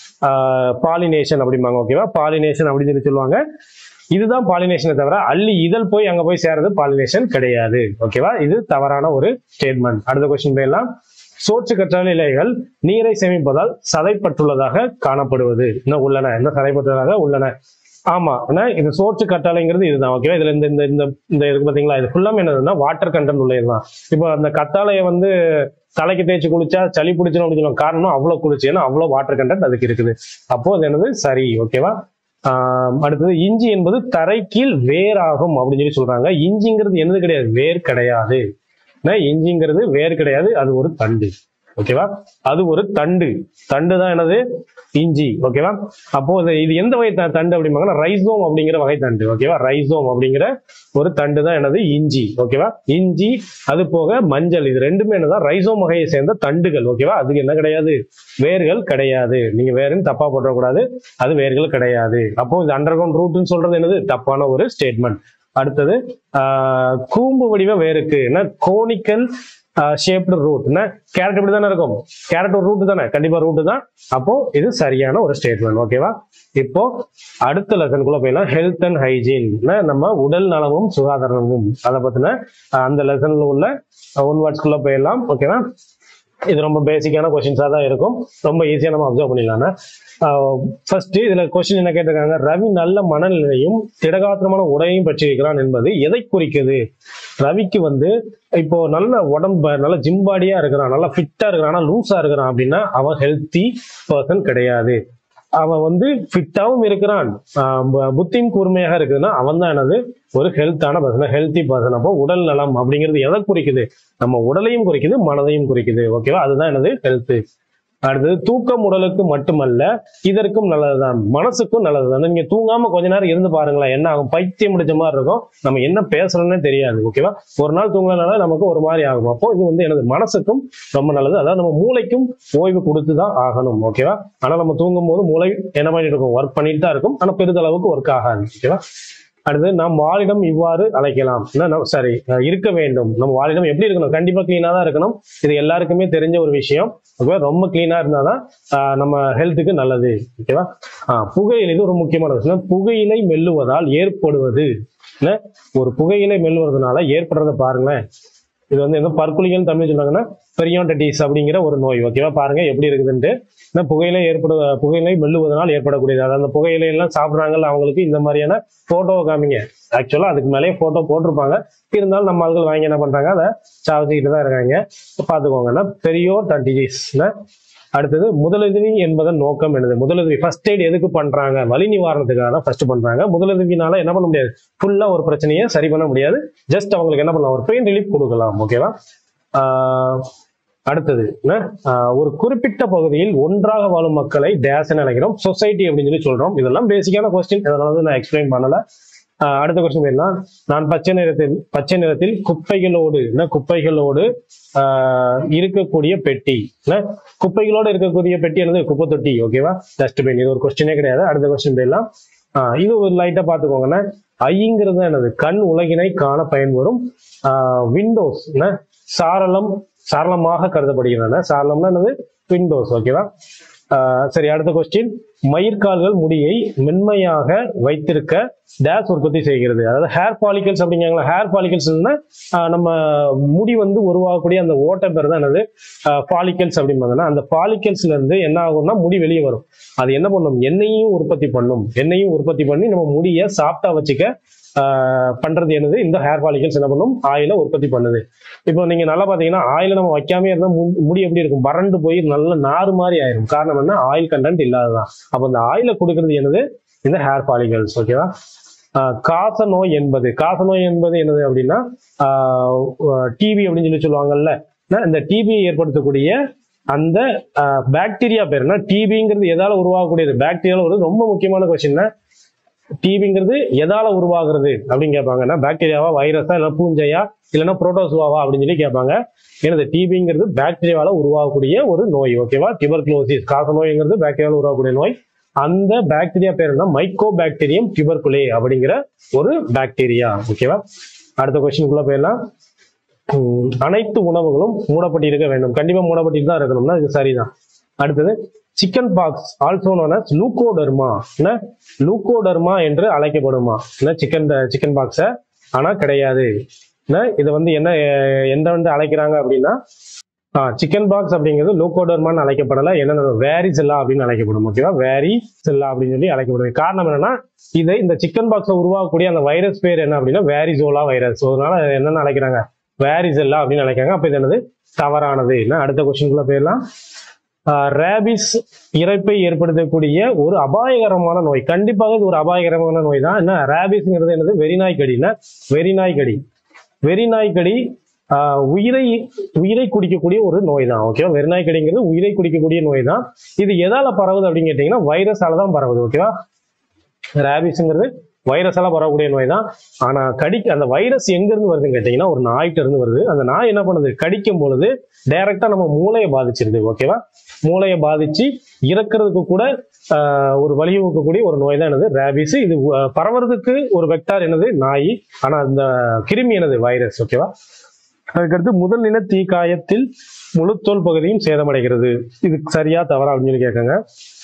பாலினேஷன் அப்படிம்பாங்க. ஓகேவா, பாலினேஷன் அப்படின்னு சொல்லி சொல்லுவாங்க. இதுதான் பாலினேஷனை தவிர அள்ளி இதழ் போய் அங்க போய் சேர்றது பாலினேஷன் கிடையாது. ஓகேவா, இது தவறான ஒரு ஸ்டேட்மெண்ட். அடுத்த கொஸ்டின் போயிடலாம். சோற்று கற்றாழை இலைகள் நீரை சேமிப்பதால் சதைப்பட்டுள்ளதாக காணப்படுவது. இன்னும் உள்ளன, என்ன சதைப்பட்டுள்ளதாக உள்ளன? ஆமா, இது சோற்று கற்றாழைங்கிறது இதுதான். ஓகேவா, இதுல இந்த இந்த இந்த இருக்கு பாத்தீங்களா, இது ஃபுல்லாமே என்னதுன்னா வாட்டர் கண்டென்ட் உள்ளதுதான். இப்போ அந்த கத்தாழையை தலைக்கு தேய்ச்சி குளிச்சா சளி பிடிச்சணும் அப்படின்னு சொல்லுவாங்க. காரணம் அவ்வளவு குளிச்சு, ஏன்னா அவ்வளவு வாட்டர் கண்டென்ட் அதுக்கு இருக்குது. அப்போ அது என்னது? சரி. ஓகேவா, அடுத்தது, இஞ்சி என்பது தரை கீழ் வேராகும் அப்படின்னு சொல்லி சொல்றாங்க. இஞ்சிங்கிறது என்னது கிடையாது? வேர் கிடையாது. இஞ்சிங்கிறது வேர் கிடையாது, அது ஒரு தண்டு. ஓகேவா, அது ஒரு தண்டு. தண்டு தான் என்னது? இஞ்சி. ஓகேவா, அப்போ இது எந்த வகை தண்டு அப்படிம்பாங்கன்னா, ரைசோம் அப்படிங்கிற வகை தண்டு. ஓகேவா, ரைசோம் அப்படிங்கிற ஒரு தண்டு தான் என்னது? இஞ்சி. ஓகேவா, இஞ்சி அது போக மஞ்சள், இது ரெண்டுமே என்னதான்? ரைசோம் வகையை சேர்ந்த தண்டுகள். ஓகேவா, அதுக்கு என்ன கிடையாது? வேர்கள் கிடையாது. நீங்க வேறுன்னு தப்பா போடக்கூடாது, அது வேர்கள் கிடையாது. அப்போ இது அண்டர் கிரவுண்ட் ரூட்னு சொல்றது என்னது? தப்பான ஒரு ஸ்டேட்மெண்ட். அடுத்தது, கூம்பு வடிவ வேருக்கு என்ன? Conical shaped root. கேரட் இப்படி தானே இருக்கும், கேரட் ஒரு ரூட் தானே, கண்டிப்பா ரூட் தான். அப்போ இது சரியான ஒரு ஸ்டேட்மெண்ட். ஓகேவா, இப்போ அடுத்த லெசனுக்குள்ள போயிடலாம். ஹெல்த் அண்ட் ஹைஜீன், நம்ம உடல் நலமும் சுகாதாரமும், அதை பத்தின அந்த லெசன்ல உள்ள ஒன் வேர்ட்ஸ்குள்ள போயிடலாம். ஓகேவா, இது ரொம்ப பேசிக்கான கொஸ்டின்ஸா தான் இருக்கும், ரொம்ப ஈஸியா நம்ம அப்சர்வ் பண்ணிடலாம். ஃபர்ஸ்ட் இதுல கொஸ்டின் என்ன கேட்டிருக்காங்க? ரவி நல்ல மனநிலையும் திடகாத்திரமான உடையையும் பெற்றிருக்கிறான் என்பது எதை குறிக்குது? ரவிக்கு இப்போ நல்ல உடம்பு, நல்ல ஜிம் பாடியா இருக்கிறான், நல்லா ஃபிட்டா இருக்கிறான், ஆனா லூஸா இருக்கிறான் அப்படின்னா அவன் ஹெல்த்தி பர்சன் கிடையாது. அவன் ஃபிட்டாவும் இருக்கிறான், புத்தியும் கூர்மையாக இருக்குதுன்னா அவன் தான் என்னது? ஒரு ஹெல்த்தான பர்சன், ஹெல்த்தி பர்சன். அப்போ உடல் நலம் அப்படிங்கிறது எதை குறிக்குது? நம்ம உடலையும் குறிக்குது, மனதையும் குறிக்குது. ஓகேவா, அதுதான் என்னது? ஹெல்த். அடுத்தது, தூக்கம் உடலுக்கு மட்டுமல்ல இதற்கும் நல்லதுதான், மனசுக்கும் நல்லதுதான். நீங்க தூங்காம கொஞ்ச நேரம் இருந்து பாருங்களேன், என்ன ஆகும்? பைத்தியம் முடிச்ச மாதிரி இருக்கும், நம்ம என்ன பேசுறோம்னே தெரியாது. ஓகேவா, ஒரு நாள் தூங்கலனால நமக்கு ஒரு மாதிரி ஆகும். அப்போ இது எனது மனசுக்கும் ரொம்ப நல்லது, அதாவது நம்ம மூளைக்கும் ஓய்வு கொடுத்துதான் ஆகணும். ஓகேவா, ஆனா நம்ம தூங்கும் போது மூளை என்ன பண்ணிட்டு இருக்கும்? ஒர்க் பண்ணிட்டு தான் இருக்கும், ஆனா பெரிதளவுக்கு ஒர்க் ஆகாது. ஓகேவா, அடுத்து, நாம் வாழிடம் இவ்வாறு அழைக்கலாம். சரி, இருக்க வேண்டும். நம்ம வாழிடம் எப்படி இருக்கணும்? கண்டிப்பா கிளீனா தான் இருக்கணும், இது எல்லாருக்குமே தெரிஞ்ச ஒரு விஷயம். ஓகேவா, ரொம்ப கிளீனா இருந்தாதான் நம்ம ஹெல்த்துக்கு நல்லது. ஓகேவா, புகையிலை, இது ஒரு முக்கியமான விஷயம். புகையிலை மெல்லுவதால் ஏற்படுவது, ஒரு புகையிலை மெல்லுவதனால ஏற்படுறத பாருங்களேன். இது என்ன பற்குழிகள் தமிழ் சொல்றாங்கன்னா பெரியான்டிட்டிஸ் அப்படிங்கிற ஒரு நோய். ஓகேவா, பாருங்க எப்படி இருக்குதுன்ட்டு. புகையிலை மெல்லுவதனால் ஏற்படக்கூடியது. அதாவது அந்த புகையிலை எல்லாம் சாப்பிட்றாங்கல்ல, அவங்களுக்கு இந்த மாதிரியான போட்டோவை காமிங்க. ஆக்சுவலா அதுக்கு மேலேயே போட்டோ போட்டிருப்பாங்க, இருந்தாலும் நம்ம ஆட்கள் வாங்கி என்ன பண்றாங்க? அதை சாவச்சிக்கிட்டு தான் இருக்காங்க. பாத்துக்கோங்கன்னா பெரியோன்டிட்டிஸ். அடுத்தது, முதலுதவி என்பதன் நோக்கம் என்னது? முதலுதவி ஃபர்ஸ்ட் எய்ட் எதுக்கு பண்றாங்க? வலி நிவாரணத்துக்காக தான் ஃபர்ஸ்ட் பண்றாங்க. முதலுதவினால என்ன பண்ண முடியாது? ஃபுல்லா ஒரு பிரச்சனையை சரி பண்ண முடியாது, ஜஸ்ட் அவங்களுக்கு என்ன பண்ணலாம்? ஒரு பெயின் ரிலீஃப் கொடுக்கலாம். ஓகேவா, அடுத்தது, ஒரு குறிப்பிட்ட பகுதியில் ஒன்றாக வாழும் மக்களை டேஸ் நினைக்கிறோம், சொசைட்டி அப்படின்னு சொல்லி சொல்றோம். இதெல்லாம் பேசிக்கான கொஸ்டின், அதனால நான் எக்ஸ்பிளைன் பண்ணல. அடுத்த கொஸ்டின் என்ன? நான் பச்சை நிறத்தில் குப்பைகளோடு இருக்கக்கூடிய பெட்டி. குப்பைகளோடு இருக்கக்கூடிய பெட்டி என்னது? குப்பை தொட்டி. ஓகேவா, டஸ்ட்பின். இது ஒரு கொஸ்டினே கிடையாது. அடுத்த கொஸ்டின் போயிடலாம். இது ஒரு லைட்டா பாத்துக்கோங்கன்னா, ஐங்கிறது என்னது, கண் உலகினை காண பயன்படும் விண்டோஸ் சாரளமாக கருதப்படுகின்றன. சாரளம்னா என்னது, விண்டோஸ். ஓகேவா. சரி, அடுத்த கொஸ்டின். மயிர்கால்கள் முடியை மென்மையாக வைத்திருக்க டேஸ் உற்பத்தி செய்கிறது. அதாவது ஹேர் ஃபாலிகல்ஸ் அப்படிங்கிறாங்களா. ஹேர் ஃபாலிகல்ஸ் நம்ம முடி வந்து உருவாகக்கூடிய அந்த ஓட்டை பேர் தான் என்னது, ஃபாலிகல்ஸ் அப்படிம்பாங்கன்னா, அந்த ஃபாலிகல்ஸ்ல இருந்து என்ன ஆகும்னா முடி வெளியே வரும். அது என்ன பண்ணும், எண்ணெயும் உற்பத்தி பண்ணும். எண்ணெயும் உற்பத்தி பண்ணி நம்ம முடியை சாஃப்டா வச்சுக்க பண்றது என்னது, இந்த ஹேர் ஃபாலிகல்ஸ் என்ன பண்ணும், ஆயில உற்பத்தி பண்ணுது. இப்போ நீங்க நல்லா பாத்தீங்கன்னா, ஆயில நம்ம வைக்காம இருந்தா முடி எப்படி இருக்கும், வறண்டு போய் நல்ல நாறு மாதிரி ஆயிரும். காரணம் என்ன, ஆயில் கண்டென்ட் இல்லாததான். அப்ப இந்த ஆயில கொடுக்கறது என்னது, இந்த ஹேர் ஃபாலிகல்ஸ். ஓகேவா. காசநோய் என்பது என்னது அப்படின்னா, டிபி அப்படின்னு சொல்லுவாங்கல்ல. இந்த டிபி ஏற்படுத்தக்கூடிய அந்த பாக்டீரியா பேர் என்ன, டிபிங்கிறது எதால உருவாகக்கூடியது, பாக்டீரியால ஒரு ரொம்ப முக்கியமான கொஸ்டின். டிபிங்கிறது எதால உருவாகிறது அப்படின்னு கேட்பாங்கன்னா, பாக்டீரியாவா, வைரஸா, இல்ல பூஞ்சையா, இல்லைன்னா புரோட்டோசுவாவா அப்படின்னு சொல்லி கேட்பாங்க. எனது டிபிங்கிறது பாக்டீரியாவால உருவாகக்கூடிய ஒரு நோய். ஓகேவா. டியூபர்குலோசிஸ், காசநோய்ங்கிறது பாக்டீரியாவால உருவாகக்கூடிய நோய். அந்த பாக்டீரியா பேர் என்ன, மைக்கோபாக்டீரியம் டியூபர்குலே அப்படிங்கிற ஒரு பாக்டீரியா. ஓகேவா. அடுத்த கொஸ்டினுக்குள்ள போயிடலாம். அனைத்து உணவுகளும் மூடப்பட்டிருக்க வேண்டும். கண்டிப்பா மூடப்பட்டு தான் இருக்கணும்னா இது சரிதான். அடுத்தது, chicken pox also known as leucoderma, leucoderma என்று அழைக்கப்படுமா. சிக்கன் பாக்ஸ ஆனா கிடையாது. இதை வந்து என்ன வந்து அழைக்கிறாங்க அப்படின்னா, சிக்கன் பாக்ஸ் அப்படிங்கிறது லூகோடர்மான்னு அழைக்கப்படல, என்ன வேரிசெல்லா அப்படின்னு அழைக்கப்படும். ஓகேவா. வேரிசெல்லா அப்படின்னு சொல்லி அழைக்கப்படுது. காரணம் என்னன்னா, இந்த சிக்கன் பாக்ஸை உருவாக்கக்கூடிய அந்த வைரஸ் பேர் என்ன அப்படின்னா வேரிசோலா வைரஸ். அதனால என்னன்னு அழைக்கிறாங்க, வேரிசெல்லா அப்படின்னு அழைக்கிறாங்க. அப்ப இது என்னது, தவறானது. அடுத்த கொஸ்டினுக்குள்ள போயிடலாம். ரேபிஸ் இறப்பை ஏற்படுத்தக்கூடிய ஒரு அபாயகரமான நோய். கண்டிப்பாக இது ஒரு அபாயகரமான நோய் தான். என்ன, ரேபிஸ்ங்கிறது என்னது, வெறிநாய்க்கடி உயிரை குடிக்கக்கூடிய ஒரு நோய் தான். ஓகேவா. வெறிநாய்க்கடிங்கிறது உயிரை குடிக்கக்கூடிய நோய் தான். இது எதால பரவுது அப்படின்னு கேட்டீங்கன்னா, வைரஸால தான் பரவுது. ஓகேவா. ரேபிஸ்ங்கிறது வைரஸால பரவக்கூடிய நோய் தான். ஆனா அந்த வைரஸ் எங்க இருந்து வருதுன்னு கேட்டீங்கன்னா, ஒரு நாய்கிட்ட இருந்து வருது. அந்த நாய் என்ன பண்ணுது, கடிக்கும் பொழுது டைரக்டா நம்ம மூளையை பாதிச்சிருது. ஓகேவா. மூளையை பாதிச்சு இறக்குறதுக்கு கூட ஒரு வழிவகுக்கக்கூடிய ஒரு நோய் தான் என்னது, ரேபிஸ். இது பரவுறதுக்கு ஒரு வெக்டார் என்னது, நாய். ஆனா அந்த கிருமி என்னது, வைரஸ். ஓகேவா. அதுக்கடுத்து, முதல் நில தீக்காயத்தில் முழு தோல் பகுதியும் சேதமடைகிறது. இது சரியா தவறா அப்படின்னு சொல்லி கேட்காங்க.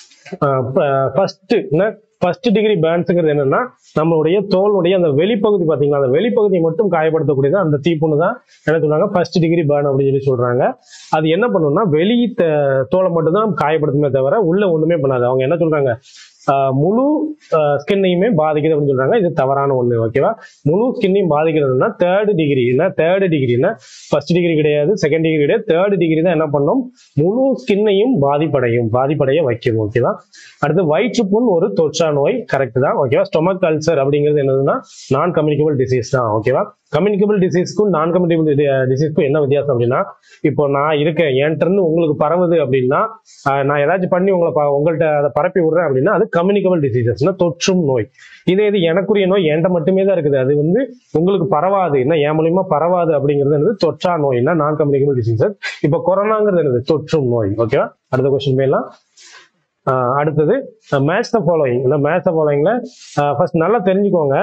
ஃபர்ஸ்ட் டிகிரி பேர்ன்ஸ்ங்கிறது என்னன்னா, நம்மளுடைய தோலுடைய அந்த வெளிப்பகுதி பாத்தீங்கன்னா, அந்த வெளிப்பகுதியை மட்டும் காயப்படுத்தக்கூடியது அந்த தீப்புன்னு தான் என்ன சொல்றாங்க, ஃபர்ஸ்ட் டிகிரி பேர்ன் அப்படின்னு சொல்லி சொல்றாங்க. அது என்ன பண்ணும்னா, வெளி தோலை மட்டும் தான் காயப்படுத்துமே தவிர உள்ள ஒண்ணுமே பண்ணாது. அவங்க என்ன சொல்றாங்க, முழு ஸ்கின்னையுமே பாதிக்குது அப்படின்னு சொல்றாங்க. இது தவறான ஒண்ணு. ஓகேவா. முழு ஸ்கின்னையும் பாதிக்கிறதுனா தேர்ட் டிகிரினா ஃபர்ஸ்ட் டிகிரி கிடையாது, செகண்ட் டிகிரி கிடையாது, தேர்ட் டிகிரி தான் என்ன பண்ணும், முழு ஸ்கின்னையும் பாதிப்படைய வைக்கும். ஓகேவா. அடுத்து, வயிற்றுப்புண் ஒரு தொற்றா நோய். கரெக்ட் தான். ஓகேவா. ஸ்டொமக் அல்சர் அப்படிங்கிறது என்னதுன்னா நான் கம்யூனிகபிள் டிசீஸ் தான். ஓகேவா. கம்யூனிகபிள் டிசீஸ்க்கும் நான் கம்யூனிகபிள் டிசீஸ்க்கும் என்ன வித்தியாசம் அப்படின்னா, இப்போ நான் இருக்கேன், என்கிட்ட இருந்து உங்களுக்கு பரவுது அப்படின்னா, நான் ஏதாச்சும் பண்ணி உங்கள்கிட்ட அதை பரப்பி விடுறேன் அப்படின்னா அது கம்யூனிகபிள் டிசீசஸ்னா தொற்றும் நோய். இதே இது எனக்குரிய நோய் என்கிட்ட மட்டுமே தான் இருக்குது, அது வந்து உங்களுக்கு பரவாது, என்ன என் மூலியமா பரவாது அப்படிங்கிறது என்னது, தொற்றா நோய்னா நான் கம்யூனிகபிள் டிசீசஸ். இப்போ கொரோனாங்கிறது என்னது, தொற்றும் நோய். ஓகேவா. அடுத்த கொஸ்டின் போயிடலாம். அடுத்தது, மேட்ச் த ஃபாலோயிங். இந்த மேட்ச் த ஃபாலோயிங்ல ஃபர்ஸ்ட் நல்லா தெரிஞ்சுக்கோங்க,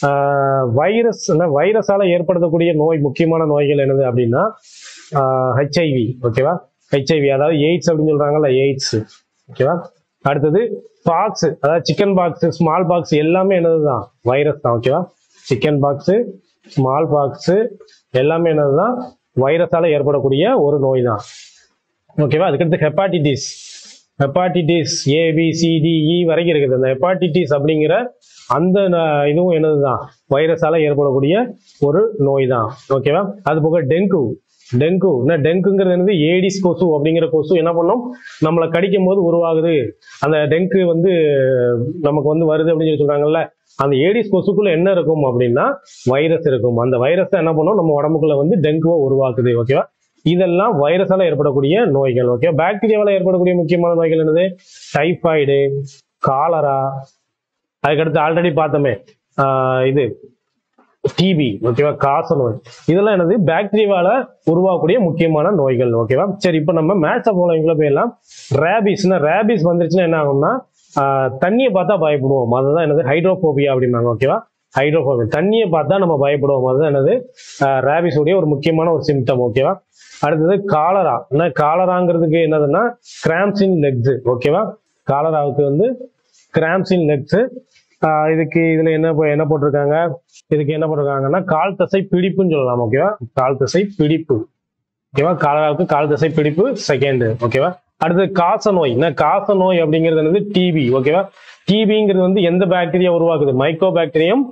வைரஸால ஏற்படுத்தக்கூடிய நோய், முக்கியமான நோய்கள் என்னது அப்படின்னா ஹெச்ஐவி. ஓகேவா. ஹெச்ஐவி அதாவது எய்ட்ஸ் அப்படின்னு சொல்றாங்கல்ல, எய்ட்ஸ். ஓகேவா. அடுத்தது, பாக்ஸ், அதாவது சிக்கன் பாக்ஸ், ஸ்மால் பாக்ஸ் எல்லாமே என்னதுதான், வைரஸ் தான். ஓகேவா. சிக்கன் பாக்ஸ், ஸ்மால் பாக்ஸ் எல்லாமே என்னதுதான், வைரஸால ஏற்படக்கூடிய ஒரு நோய் தான். ஓகேவா. அதுக்கடுத்து ஹெப்பாட்டிட்டிஸ் ஏபிசிடிஇ வரைக்கும் இருக்குது. அந்த ஹெப்பாட்டிட்டிஸ் அப்படிங்கிற அந்த இதுவும் என்னதுதான், வைரஸால ஏற்படக்கூடிய ஒரு நோய் தான். ஓகேவா. அது போக டெங்குங்கிறது என்னது, ஏடிஸ் கொசு அப்படிங்கிற கொசு என்ன பண்ணும், நம்மளை கடிக்கும் போது உருவாகுது. அந்த டெங்கு வந்து நமக்கு வந்து வருது அப்படின்னு சொல்லி சொல்றாங்கல்ல, அந்த ஏடிஸ் கொசுக்குள்ள என்ன இருக்கும் அப்படின்னா வைரஸ் இருக்கும். அந்த வைரஸ் என்ன பண்ணும், நம்ம உடம்புக்குள்ள வந்து டெங்குவை உருவாக்குது. ஓகேவா. இதெல்லாம் வைரஸால ஏற்படக்கூடிய நோய்கள். ஓகே. பாக்டீரியாவால ஏற்படக்கூடிய முக்கியமான நோய்கள் என்னது, டைபாய்டு, காலரா, அதுக்கடுத்து ஆல்ரெடி பார்த்தோமே இது டிபி. ஓகேவா. காசநோய். இதெல்லாம் என்னது, பாக்டீரியாவால உருவாக்கக்கூடிய முக்கியமான நோய்கள். ஓகேவா. சரி, இப்போ நம்ம மேட்ச் ஃபாலோயிங்ல போயிடலாம். ரேபிஸ் வந்துருச்சுன்னா என்ன ஆகும்னா, தண்ணியை பார்த்தா பயப்படுவோம், அதுதான் என்னது ஹைட்ரோபோபியா அப்படிம்பாங்க. ஓகேவா, ஹைட்ரோபோபியா தண்ணியை பார்த்தா நம்ம பயப்படுவோம், அதுதான் என்னது ரேபிஸ் உடைய ஒரு முக்கியமான ஒரு சிம்டம். ஓகேவா, அடுத்தது காலரா. காலராங்கிறதுக்கு என்னதுன்னா கிராம்ஸ் இன் லெக்ஸ். ஓகேவா, காலராவுக்கு வந்து கிராம்ஸ் இன் லெக்ஸ். இதுல என்ன போட்டிருக்காங்க, இதுக்கு என்ன போட்டிருக்காங்கன்னா கால் தசை பிடிப்புன்னு சொல்லலாம். ஓகேவா, கால் தசை பிடிப்பு. ஓகேவா, காலராவுக்கு கால் தசை பிடிப்பு செகண்ட். ஓகேவா, அடுத்தது காச நோய். காச நோய் அப்படிங்கிறது என்னது டிபி. ஓகேவா, டிபிங்கிறது வந்து எந்த பாக்டீரியா உருவாக்குது, மைக்கோபாக்டீரியம்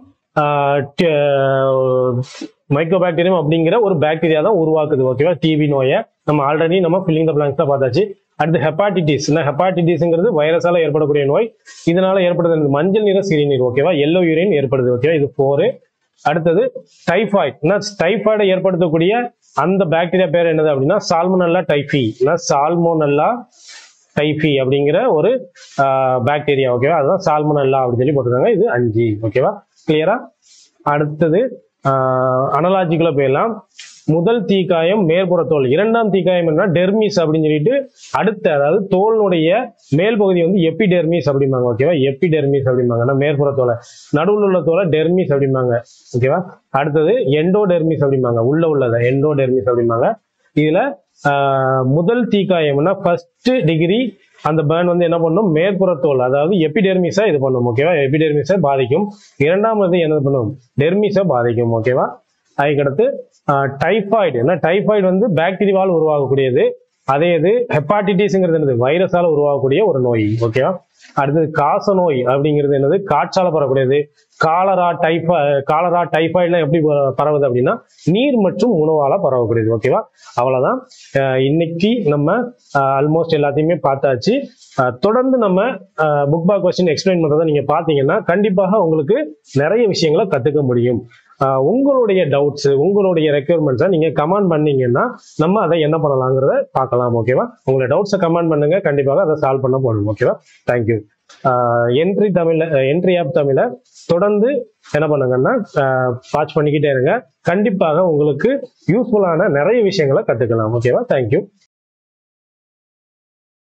அப்படிங்கிற ஒரு பாக்டீரியா தான் உருவாக்குது. ஓகேவா, டிபி நோயை நம்ம ஆல்ரெடி நம்ம ஃபில்லிங் த பிளாங்க்ஸ் தான் பார்த்தாச்சு. அடுத்து ஹெப்பாட்டிட்டிஸ். ஹெப்பாட்டிட்டிஸ்ங்கிறது வைரஸால ஏற்படக்கூடிய நோய். இதனால ஏற்படுறது மஞ்சள் நிற சிறுநீர். ஓகேவா, எல்லோ யூரின் ஏற்படுது. ஓகேவா, இது 4. அடுத்தது டைஃபாய்டு. டைஃபாய்டை ஏற்படுத்தக்கூடிய அந்த பாக்டீரியா பேர் என்னது அப்படின்னா சால்மோனெல்லா டைஃபி. சால்மோனெல்லா டைஃபி அப்படிங்கிற ஒரு பாக்டீரியா. ஓகேவா, அதுதான் சால்மோனெல்லா அப்படின்னு சொல்லி போட்டிருக்காங்க. இது 5. ஓகேவா, கிளியரா. அடுத்தது அனலாஜிக்குள்ள போயிடலாம். முதல் தீக்காயம் மேற்புற தோல், இரண்டாம் தீக்காயம் என்ன டெர்மிஸ் அப்படின்னு சொல்லிட்டு அடுத்த, அதாவது தோலினுடைய மேல் பகுதி வந்து எபிடெர்மிஸ் அப்படிம்பாங்க. ஓகேவா, எபிடெர்மிஸ் அப்படிம்பாங்க மேற்புற தோலை, நடுவில் உள்ள தோலை டெர்மிஸ் அப்படிம்பாங்க. ஓகேவா, அடுத்தது எண்டோடெர்மிஸ் அப்படிம்பாங்க, உள்ள உள்ளதை எண்டோடெர்மிஸ் அப்படிம்பாங்க. இதுல முதல் தீக்காயம்னா ஃபர்ஸ்ட் டிகிரி அந்த பேர்ன் வந்து என்ன பண்ணும், மேற்புற தோல் அதாவது எபிடெர்மிஸா இது பண்ணும். ஓகேவா, எபிடெர்மிஸை பாதிக்கும். இரண்டாவது என்ன பண்ணும், டெர்மிஸை பாதிக்கும். ஓகேவா, அதுக்கடுத்து டைஃபாய்டு. டைஃபாய்டு வந்து பாக்டீரியாவால் உருவாகக்கூடியது. அதே இது ஹெப்பாட்டிட்டிஸ்ங்கிறது என்னது வைரஸால உருவாகக்கூடிய ஒரு நோய். ஓகேவா, அடுத்தது காச நோய் அப்படிங்கிறது என்னது காற்றால பரவக்கூடியது. காலரா டைஃபாய்டுலாம் எப்படி பரவுது அப்படின்னா நீர் மற்றும் உணவால பரவக்கூடியது. ஓகேவா, அவ்வளவுதான். இன்னைக்கு நம்ம ஆல்மோஸ்ட் எல்லாத்தையுமே பார்த்தாச்சு. தொடர்ந்து நம்ம புக் பேக் கொஸ்டின் எக்ஸ்பிளைன் பண்றதை நீங்க பாத்தீங்கன்னா கண்டிப்பாக உங்களுக்கு நிறைய விஷயங்களை கத்துக்க முடியும். உங்களுடைய டவுட்ஸ், உங்களுடைய ரெக்யர்மெண்ட்ஸை நீங்க கமெண்ட் பண்ணீங்கன்னா நம்ம அதை என்ன பண்ணலாங்கிறத பார்க்கலாம். ஓகேவா, உங்களோட டவுட்ஸை கமெண்ட் பண்ணுங்க, கண்டிப்பாக அதை சால்வ் பண்ண போகணும். ஓகேவா, தேங்க்யூ. என்ட்ரி ஆப் தமிழை தொடர்ந்து என்ன பண்ணுங்கன்னா வாட்ச் பண்ணிக்கிட்டே இருங்க. கண்டிப்பாக உங்களுக்கு யூஸ்ஃபுல்லான நிறைய விஷயங்களை கத்துக்கலாம். ஓகேவா, தேங்க்யூ.